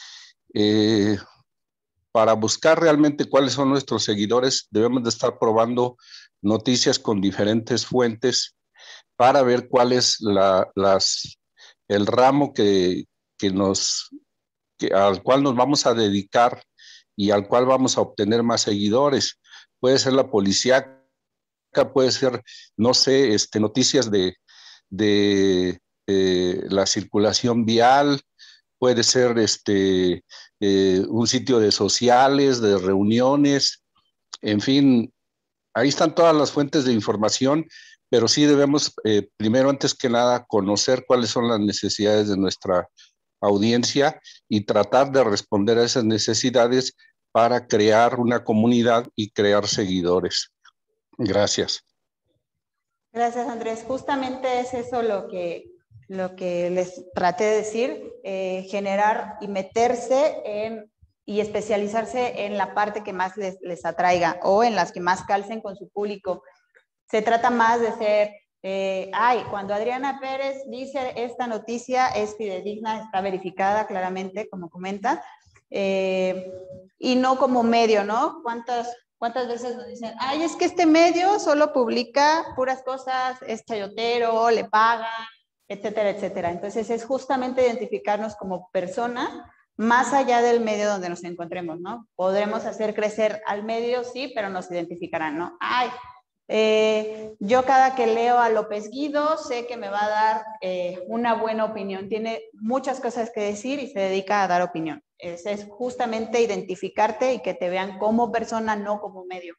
eh, para buscar realmente cuáles son nuestros seguidores, debemos de estar probando noticias con diferentes fuentes para ver cuál es la, las, el ramo que, que nos, que, al cual nos vamos a dedicar y al cual vamos a obtener más seguidores. Puede ser la policía, puede ser, no sé, este, noticias de, de eh, la circulación vial, puede ser este, eh, un sitio de sociales, de reuniones, en fin, ahí están todas las fuentes de información, pero sí debemos, eh, primero, antes que nada, conocer cuáles son las necesidades de nuestra audiencia y tratar de responder a esas necesidades para crear una comunidad y crear seguidores. Gracias. Gracias, Andrés. Justamente es eso lo que, lo que les traté de decir, eh, generar y meterse en y especializarse en la parte que más les, les atraiga o en las que más calcen con su público. Se trata más de ser, eh, ay, cuando Adriana Pérez dice esta noticia es fidedigna, está verificada claramente, como comenta, eh, y no como medio, ¿no? ¿Cuántas, cuántas veces nos dicen, ay, es que este medio solo publica puras cosas, es chayotero, le pagan, etcétera, etcétera? Entonces es justamente identificarnos como persona más allá del medio donde nos encontremos, ¿no? Podremos hacer crecer al medio, sí, pero nos identificarán, ¿no? Ay, eh, yo cada que leo a López Guido sé que me va a dar eh, una buena opinión. Tiene muchas cosas que decir y se dedica a dar opinión. Es, es justamente identificarte y que te vean como persona, no como medio.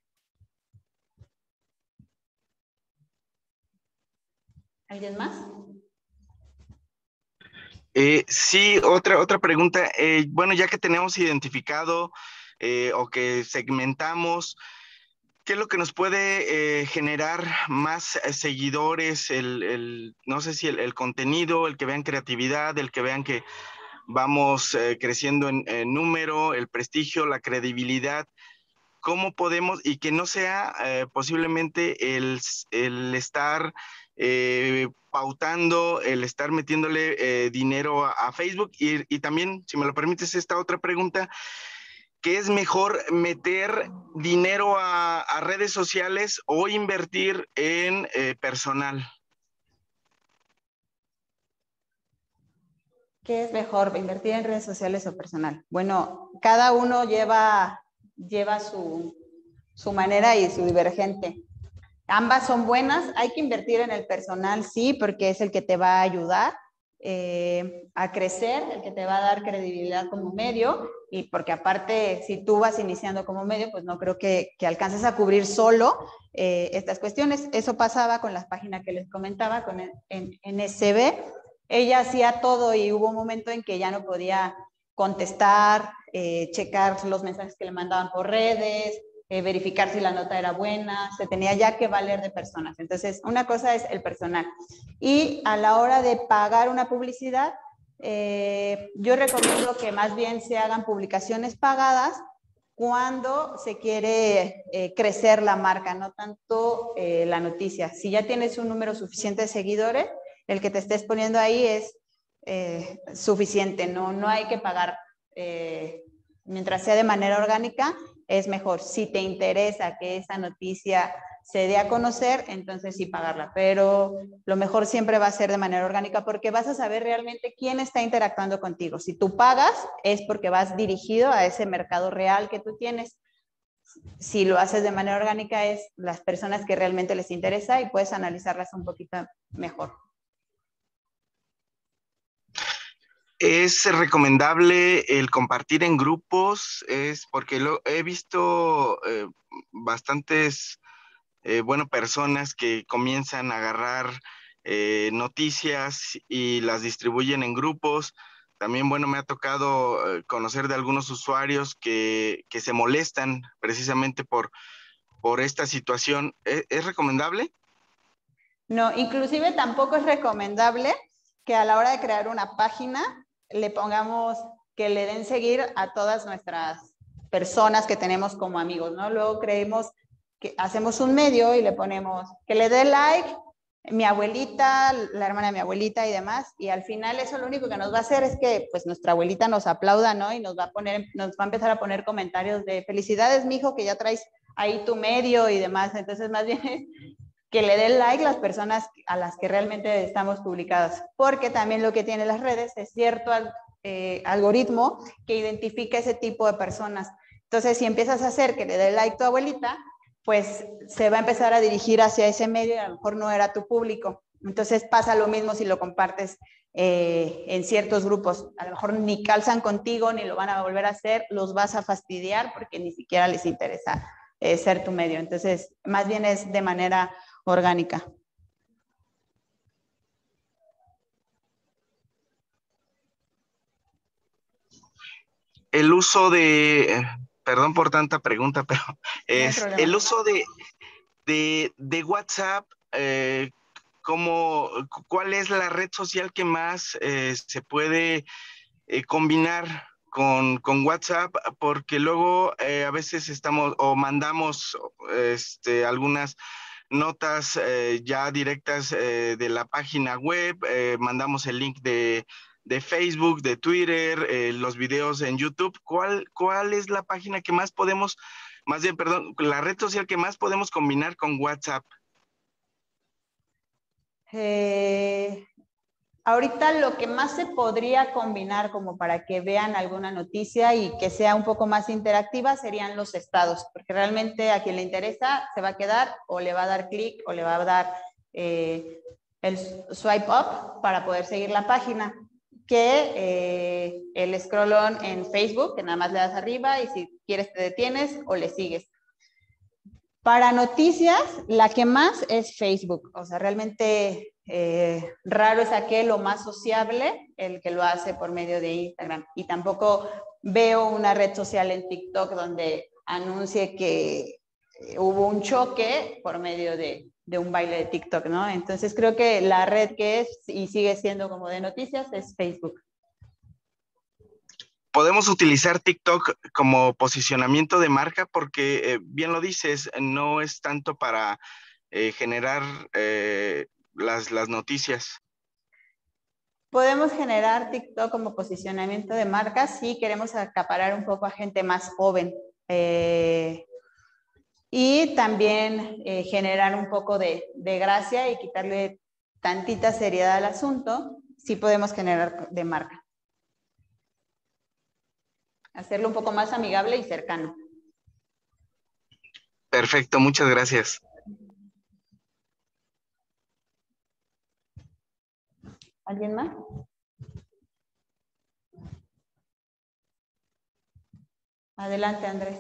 ¿Alguien más? Eh, sí, otra, otra pregunta. Eh, bueno, ya que tenemos identificado eh, o que segmentamos, ¿qué es lo que nos puede eh, generar más eh, seguidores? El, el, no sé si el, el contenido, el que vean creatividad, el que vean que vamos eh, creciendo en, en número, el prestigio, la credibilidad. ¿Cómo podemos, y que no sea eh, posiblemente el, el estar eh, pautando el estar metiéndole eh, dinero a, a Facebook. Y, y también, si me lo permites, esta otra pregunta, ¿qué es mejor, meter dinero a, a redes sociales o invertir en eh, personal? ¿Qué es mejor, invertir en redes sociales o personal? Bueno, cada uno lleva, lleva su, su manera y su divergente. Ambas son buenas, hay que invertir en el personal, sí, porque es el que te va a ayudar eh, a crecer, el que te va a dar credibilidad como medio, y porque aparte, si tú vas iniciando como medio, pues no creo que, que alcances a cubrir solo eh, estas cuestiones. Eso pasaba con la página que les comentaba, con en, en, en S B. Ella hacía todo y hubo un momento en que ya no podía contestar, eh, checar los mensajes que le mandaban por redes, eh, verificar si la nota era buena, se tenía ya que valer de personas. Entonces, una cosa es el personal. Y a la hora de pagar una publicidad, eh, yo recomiendo que más bien se hagan publicaciones pagadas cuando se quiere eh, crecer la marca, no tanto eh, la noticia. Si ya tienes un número suficiente de seguidores, el que te estés poniendo ahí es eh, suficiente, no, no hay que pagar. Eh, mientras sea de manera orgánica, es mejor. Si te interesa que esa noticia se dé a conocer, entonces sí pagarla, pero lo mejor siempre va a ser de manera orgánica porque vas a saber realmente quién está interactuando contigo. Si tú pagas, es porque vas dirigido a ese mercado real que tú tienes. Si lo haces de manera orgánica, es las personas que realmente les interesa y puedes analizarlas un poquito mejor. ¿Es recomendable el compartir en grupos? Es porque lo, he visto eh, bastantes eh, bueno, personas que comienzan a agarrar eh, noticias y las distribuyen en grupos. También, bueno, me ha tocado eh, conocer de algunos usuarios que, que se molestan precisamente por, por esta situación. ¿Es, es recomendable? No, inclusive tampoco es recomendable que a la hora de crear una página le pongamos que le den seguir a todas nuestras personas que tenemos como amigos, ¿no? Luego creemos que hacemos un medio y le ponemos que le dé like mi abuelita, la hermana de mi abuelita y demás, y al final eso lo único que nos va a hacer es que pues nuestra abuelita nos aplauda, ¿no? Y nos va a poner, nos va a empezar a poner comentarios de felicidades, mijo, que ya traes ahí tu medio y demás. Entonces más bien es que le den like las personas a las que realmente estamos publicadas, porque también lo que tienen las redes es cierto eh, algoritmo que identifica ese tipo de personas. Entonces, si empiezas a hacer que le dé like tu abuelita, pues se va a empezar a dirigir hacia ese medio y a lo mejor no era tu público. Entonces pasa lo mismo si lo compartes eh, en ciertos grupos. A lo mejor ni calzan contigo, ni lo van a volver a hacer, los vas a fastidiar porque ni siquiera les interesa eh, ser tu medio. Entonces, más bien es de manera orgánica. El uso de, perdón por tanta pregunta, pero es no el uso de, de, de WhatsApp, eh, ¿cómo, ¿cuál es la red social que más eh, se puede eh, combinar con, con WhatsApp? Porque luego eh, a veces estamos o mandamos este, algunas notas eh, ya directas eh, de la página web, eh, mandamos el link de, de Facebook, de Twitter, eh, los videos en YouTube. ¿Cuál, ¿Cuál es la página que más podemos, más bien, perdón, la red social que más podemos combinar con WhatsApp? Eh, ahorita lo que más se podría combinar como para que vean alguna noticia y que sea un poco más interactiva serían los estados, porque realmente a quien le interesa se va a quedar o le va a dar clic o le va a dar eh, el swipe up para poder seguir la página, que eh, el scroll on en Facebook, que nada más le das arriba y si quieres te detienes o le sigues. Para noticias, la que más es Facebook, o sea, realmente eh, raro es aquel o más sociable el que lo hace por medio de Instagram. Y tampoco veo una red social en TikTok donde anuncie que hubo un choque por medio de, de un baile de TikTok, ¿no? Entonces creo que la red que es y sigue siendo como de noticias es Facebook. Podemos utilizar TikTok como posicionamiento de marca porque, eh, bien lo dices, no es tanto para eh, generar, eh, las, las noticias. Podemos generar TikTok como posicionamiento de marcas si queremos acaparar un poco a gente más joven. Eh, y también eh, generar un poco de, de gracia y quitarle tantita seriedad al asunto, sí podemos generar de marca. Hacerlo un poco más amigable y cercano. Perfecto, muchas gracias. ¿Alguien más? Adelante, Andrés.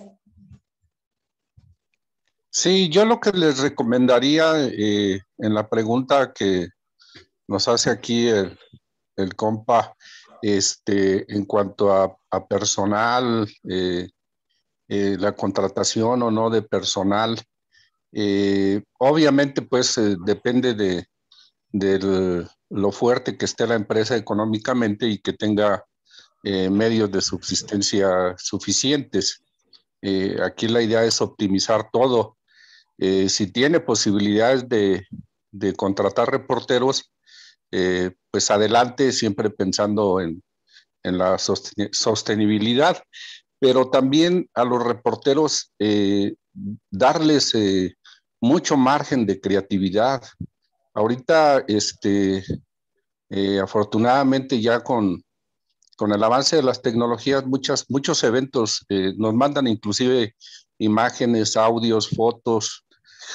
Sí, yo lo que les recomendaría eh, en la pregunta que nos hace aquí el, el compa, este, en cuanto a, a personal, eh, eh, la contratación o no de personal, eh, obviamente pues eh, depende de, de lo fuerte que esté la empresa económicamente y que tenga eh, medios de subsistencia suficientes. Eh, aquí la idea es optimizar todo. Eh, si tiene posibilidades de, de contratar reporteros, eh, pues adelante, siempre pensando en, en la sosten sostenibilidad, pero también a los reporteros eh, darles eh, mucho margen de creatividad. Ahorita, este, eh, afortunadamente ya con, con el avance de las tecnologías, muchas, muchos eventos eh, nos mandan inclusive imágenes, audios, fotos,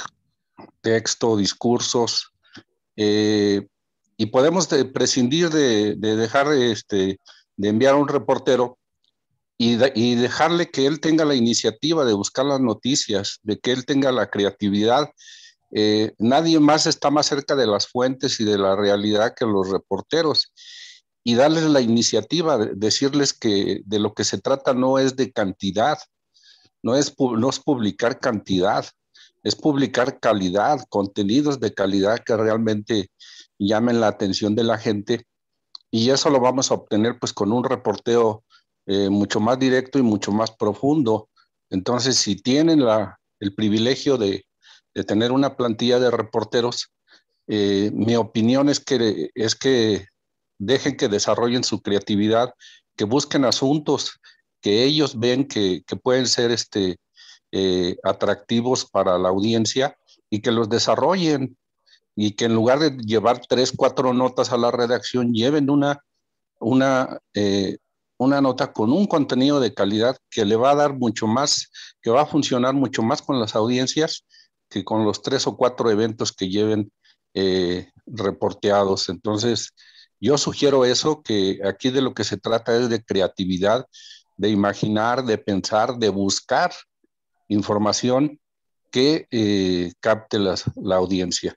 texto, discursos, eh, y podemos de, prescindir de, de dejar, este, de enviar a un reportero y, de, y dejarle que él tenga la iniciativa de buscar las noticias, de que él tenga la creatividad. Eh, nadie más está más cerca de las fuentes y de la realidad que los reporteros. Y darles la iniciativa, de decirles que de lo que se trata no es de cantidad, no es, no es publicar cantidad, es publicar calidad, contenidos de calidad que realmente llamen la atención de la gente, y eso lo vamos a obtener pues con un reporteo eh, mucho más directo y mucho más profundo. Entonces, si tienen la, el privilegio de, de tener una plantilla de reporteros, eh, mi opinión es que, es que dejen que desarrollen su creatividad, que busquen asuntos que ellos ven que, que pueden ser este, eh, atractivos para la audiencia y que los desarrollen, y que en lugar de llevar tres, cuatro notas a la redacción, lleven una, una, eh, una nota con un contenido de calidad que le va a dar mucho más, que va a funcionar mucho más con las audiencias que con los tres o cuatro eventos que lleven eh, reporteados. Entonces, yo sugiero eso, que aquí de lo que se trata es de creatividad, de imaginar, de pensar, de buscar información que eh, capte las, la audiencia.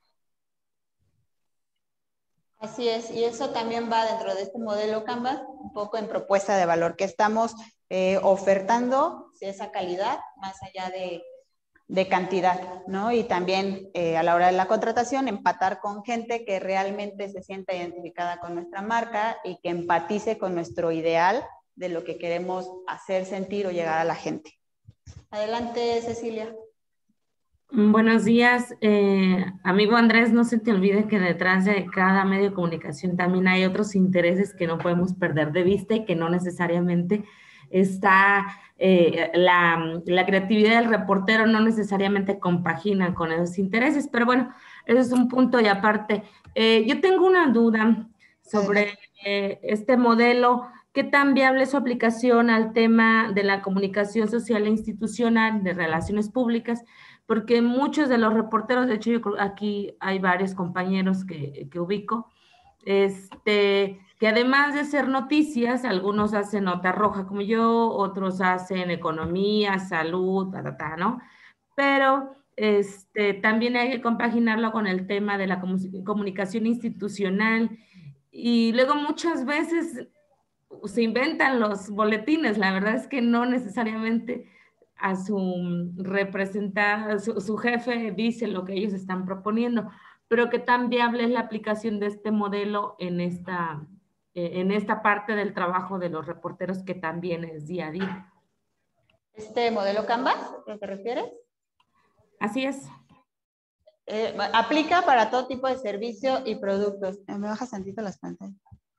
Así es, y eso también va dentro de este modelo Canvas, un poco en propuesta de valor, que estamos eh, ofertando esa calidad más allá de, de cantidad, ¿no? Y también eh, a la hora de la contratación, empatar con gente que realmente se sienta identificada con nuestra marca y que empatice con nuestro ideal de lo que queremos hacer sentir o llegar a la gente. Adelante, Cecilia. Buenos días, eh, amigo Andrés, no se te olvide que detrás de cada medio de comunicación también hay otros intereses que no podemos perder de vista y que no necesariamente está, eh, la, la creatividad del reportero no necesariamente compagina con esos intereses, pero bueno, ese es un punto y aparte. Eh, yo tengo una duda sobre eh, este modelo. ¿Qué tan viable es su aplicación al tema de la comunicación social e institucional, de relaciones públicas? Porque muchos de los reporteros, de hecho yo creo aquí hay varios compañeros que, que ubico, este, que además de hacer noticias, algunos hacen nota roja como yo, otros hacen economía, salud, ta, ta, ta, ¿no? Pero este, también hay que compaginarlo con el tema de la comunicación institucional, y luego muchas veces se inventan los boletines. La verdad es que no necesariamente a su representante, su, su jefe dice lo que ellos están proponiendo, pero qué tan viable es la aplicación de este modelo en esta, en esta parte del trabajo de los reporteros, que también es día a día. ¿Este modelo Canvas, ¿a qué te refieres? Así es. Eh, aplica para todo tipo de servicio y productos. ¿Me bajas tantito las pantallas?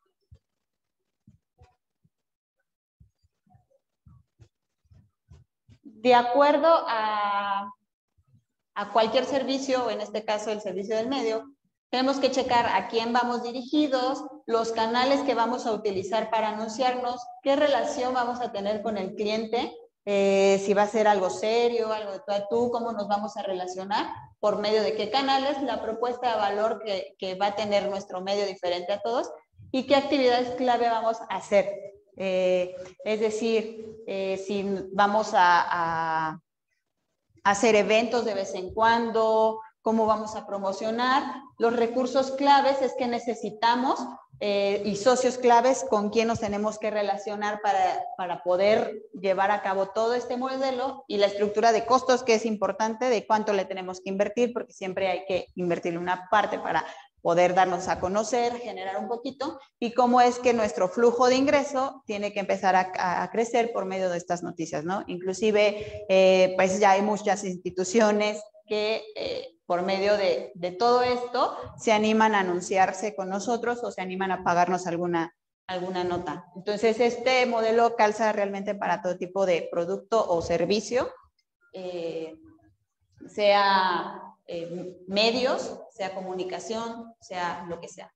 De acuerdo a, a cualquier servicio, o en este caso el servicio del medio, tenemos que checar a quién vamos dirigidos, los canales que vamos a utilizar para anunciarnos, qué relación vamos a tener con el cliente, eh, si va a ser algo serio, algo de tú a tú, cómo nos vamos a relacionar, por medio de qué canales, la propuesta de valor que, que va a tener nuestro medio diferente a todos y qué actividades clave vamos a hacer. Eh, es decir, eh, si vamos a, a hacer eventos de vez en cuando, cómo vamos a promocionar. Los recursos claves es que necesitamos eh, y socios claves con quién nos tenemos que relacionar para, para poder llevar a cabo todo este modelo, y la estructura de costos, que es importante, de cuánto le tenemos que invertir, porque siempre hay que invertirle una parte para poder darnos a conocer, generar un poquito, y cómo es que nuestro flujo de ingreso tiene que empezar a, a crecer por medio de estas noticias, ¿no? Inclusive, eh, pues ya hay muchas instituciones que eh, por medio de, de todo esto se animan a anunciarse con nosotros o se animan a pagarnos alguna, alguna nota. Entonces, este modelo calza realmente para todo tipo de producto o servicio, eh, sea eh, medios, sea comunicación, sea lo que sea.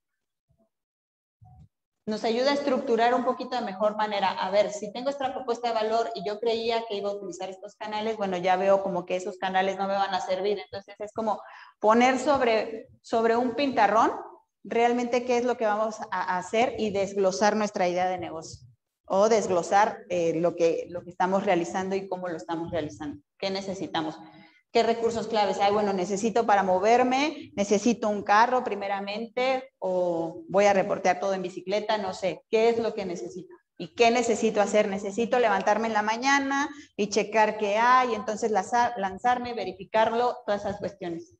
Nos ayuda a estructurar un poquito de mejor manera. A ver, si tengo esta propuesta de valor y yo creía que iba a utilizar estos canales, bueno, ya veo como que esos canales no me van a servir. Entonces es como poner sobre, sobre un pintarrón realmente qué es lo que vamos a hacer y desglosar nuestra idea de negocio. O desglosar eh, lo, que, lo que estamos realizando y cómo lo estamos realizando. ¿Qué necesitamos? ¿Qué recursos claves hay? Bueno, necesito para moverme, necesito un carro primeramente, o voy a reportear todo en bicicleta, no sé. ¿Qué es lo que necesito? ¿Y qué necesito hacer? Necesito levantarme en la mañana y checar qué hay, entonces lanzarme, verificarlo, todas esas cuestiones.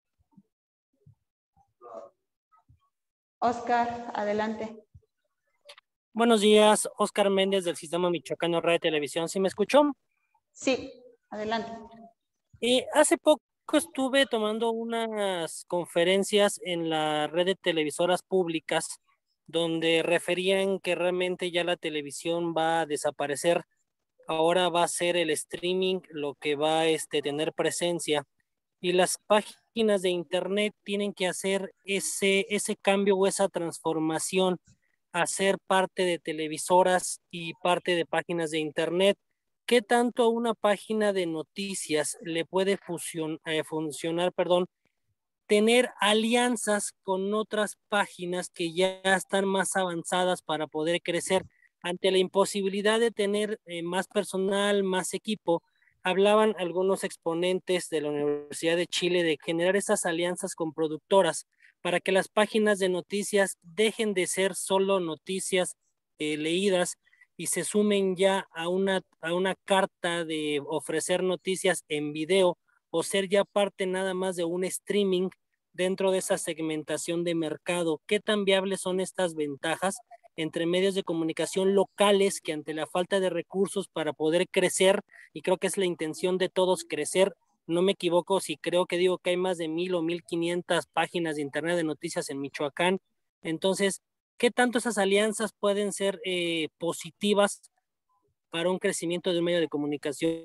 Oscar, adelante. Buenos días, Oscar Méndez del Sistema Michoacano Radio Televisión. ¿Sí me escuchó? Sí, adelante. Eh, hace poco estuve tomando unas conferencias en la red de televisoras públicas donde referían que realmente ya la televisión va a desaparecer. Ahora va a ser el streaming lo que va a este, tener presencia, y las páginas de internet tienen que hacer ese, ese cambio o esa transformación, hacer parte de televisoras y parte de páginas de internet. ¿Qué tanto a una página de noticias le puede fusion, eh, funcionar, perdón, tener alianzas con otras páginas que ya están más avanzadas para poder crecer? Ante la imposibilidad de tener eh, más personal, más equipo, hablaban algunos exponentes de la Universidad de Chile de generar esas alianzas con productoras para que las páginas de noticias dejen de ser solo noticias eh, leídas y se sumen ya a una, a una carta de ofrecer noticias en video, o ser ya parte nada más de un streaming dentro de esa segmentación de mercado. ¿Qué tan viables son estas ventajas entre medios de comunicación locales que, ante la falta de recursos para poder crecer, y creo que es la intención de todos crecer, no me equivoco si creo que digo que hay más de mil o mil quinientas páginas de internet de noticias en Michoacán? Entonces, ¿qué tanto esas alianzas pueden ser eh, positivas para un crecimiento de un medio de comunicación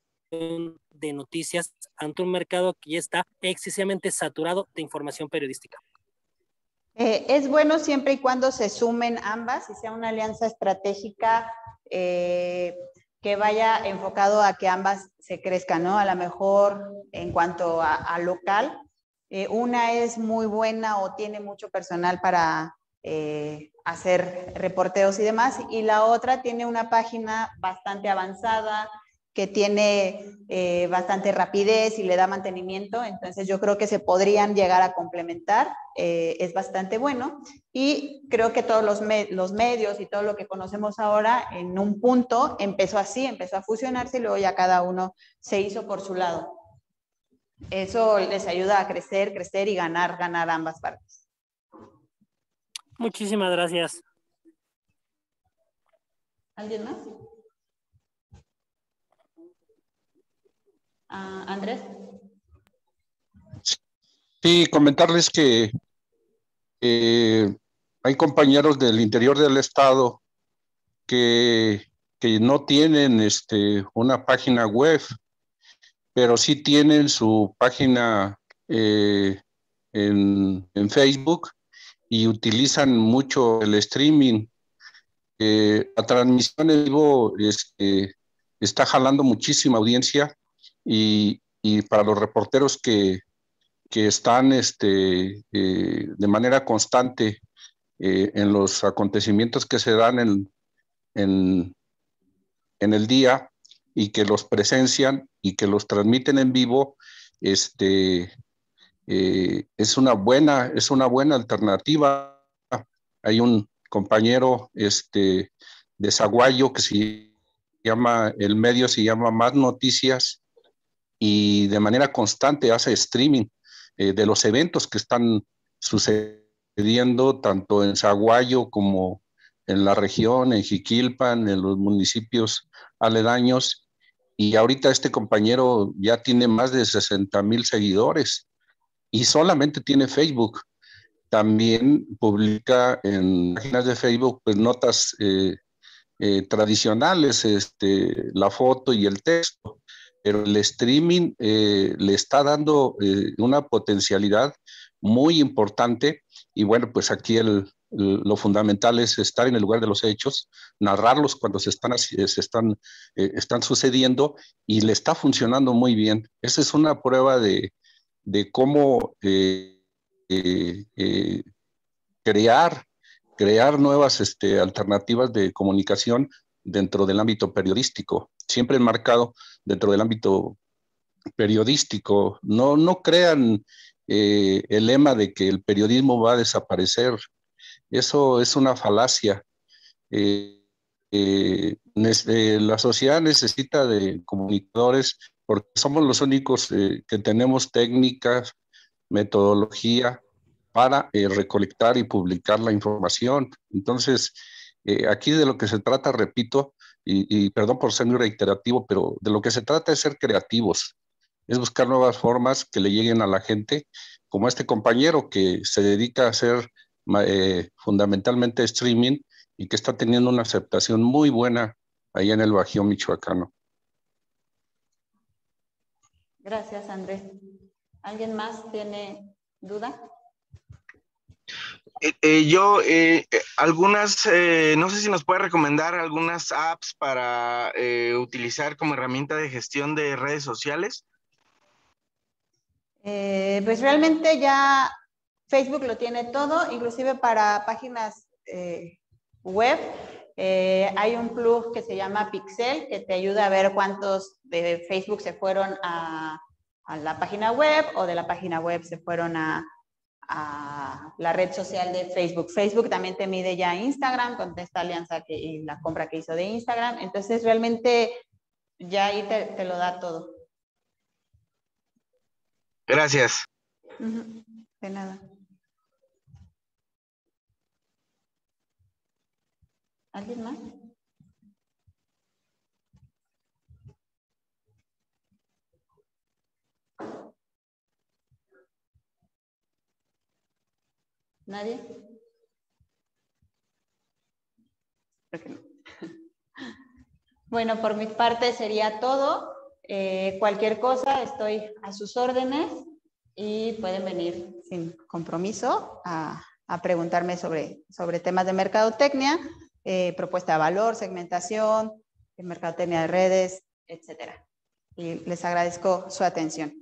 de noticias ante un mercado que ya está excesivamente saturado de información periodística? Eh, es bueno siempre y cuando se sumen ambas y sea una alianza estratégica eh, que vaya enfocado a que ambas se crezcan, ¿no? A lo mejor en cuanto a, a local, eh, una es muy buena o tiene mucho personal para eh, hacer reporteos y demás, y la otra tiene una página bastante avanzada, que tiene eh, bastante rapidez y le da mantenimiento. Entonces yo creo que se podrían llegar a complementar, eh, es bastante bueno, y creo que todos los, me los medios y todo lo que conocemos ahora en un punto empezó así, empezó a fusionarse y luego ya cada uno se hizo por su lado. Eso les ayuda a crecer, crecer y ganar, ganar ambas partes. Muchísimas gracias. ¿Alguien más? Uh, Andrés. Sí, comentarles que eh, hay compañeros del interior del estado que, que no tienen este, una página web, pero sí tienen su página eh, en, en Facebook y utilizan mucho el streaming. Eh, la transmisión en vivo este, está jalando muchísima audiencia y, y para los reporteros que, que están este, eh, de manera constante eh, en los acontecimientos que se dan en, en, en el día y que los presencian y que los transmiten en vivo, este, eh, es una buena, es una buena alternativa. Hay un compañero este, de Zaguayo que se llama, el medio se llama Más Noticias y de manera constante hace streaming eh, de los eventos que están sucediendo tanto en Zaguayo como en la región, en Jiquilpan, en los municipios aledaños. Y ahorita este compañero ya tiene más de sesenta mil seguidores y solamente tiene Facebook. También publica en páginas de Facebook pues, notas eh, eh, tradicionales, este, la foto y el texto, pero el streaming eh, le está dando eh, una potencialidad muy importante y bueno, pues aquí el, el, lo fundamental es estar en el lugar de los hechos, narrarlos cuando se están, se están, eh, están sucediendo y le está funcionando muy bien. Esa es una prueba de, de cómo eh, eh, eh, crear, crear nuevas este, alternativas de comunicación dentro del ámbito periodístico, siempre enmarcado dentro del ámbito periodístico. No, no crean eh, el lema de que el periodismo va a desaparecer. Eso es una falacia. Eh, eh, eh, la sociedad necesita de comunicadores porque somos los únicos eh, que tenemos técnicas, metodología para eh, recolectar y publicar la información. Entonces, eh, aquí de lo que se trata, repito, y, y perdón por ser muy reiterativo, pero de lo que se trata es ser creativos, es buscar nuevas formas que le lleguen a la gente, como este compañero que se dedica a hacer eh, fundamentalmente streaming y que está teniendo una aceptación muy buena allá en el Bajío michoacano. Gracias, Andrés. ¿Alguien más tiene duda? Eh, eh, yo, eh, algunas, eh, no sé si nos puede recomendar algunas apps para eh, utilizar como herramienta de gestión de redes sociales. Eh, pues realmente ya Facebook lo tiene todo, inclusive para páginas eh, web. Eh, hay un plug que se llama Pixel que te ayuda a ver cuántos de Facebook se fueron a, a la página web o de la página web se fueron a, a la red social de Facebook. Facebook también te mide ya Instagram con esta alianza que, y la compra que hizo de Instagram. Entonces realmente ya ahí te, te lo da todo. Gracias. Uh-huh. De nada. ¿Alguien más? ¿Nadie? Creo que no. Bueno, por mi parte sería todo. Eh, cualquier cosa, estoy a sus órdenes y pueden venir sin compromiso a, a preguntarme sobre, sobre temas de mercadotecnia, eh, propuesta de valor, segmentación, mercadotecnia de redes, etcétera. Y les agradezco su atención.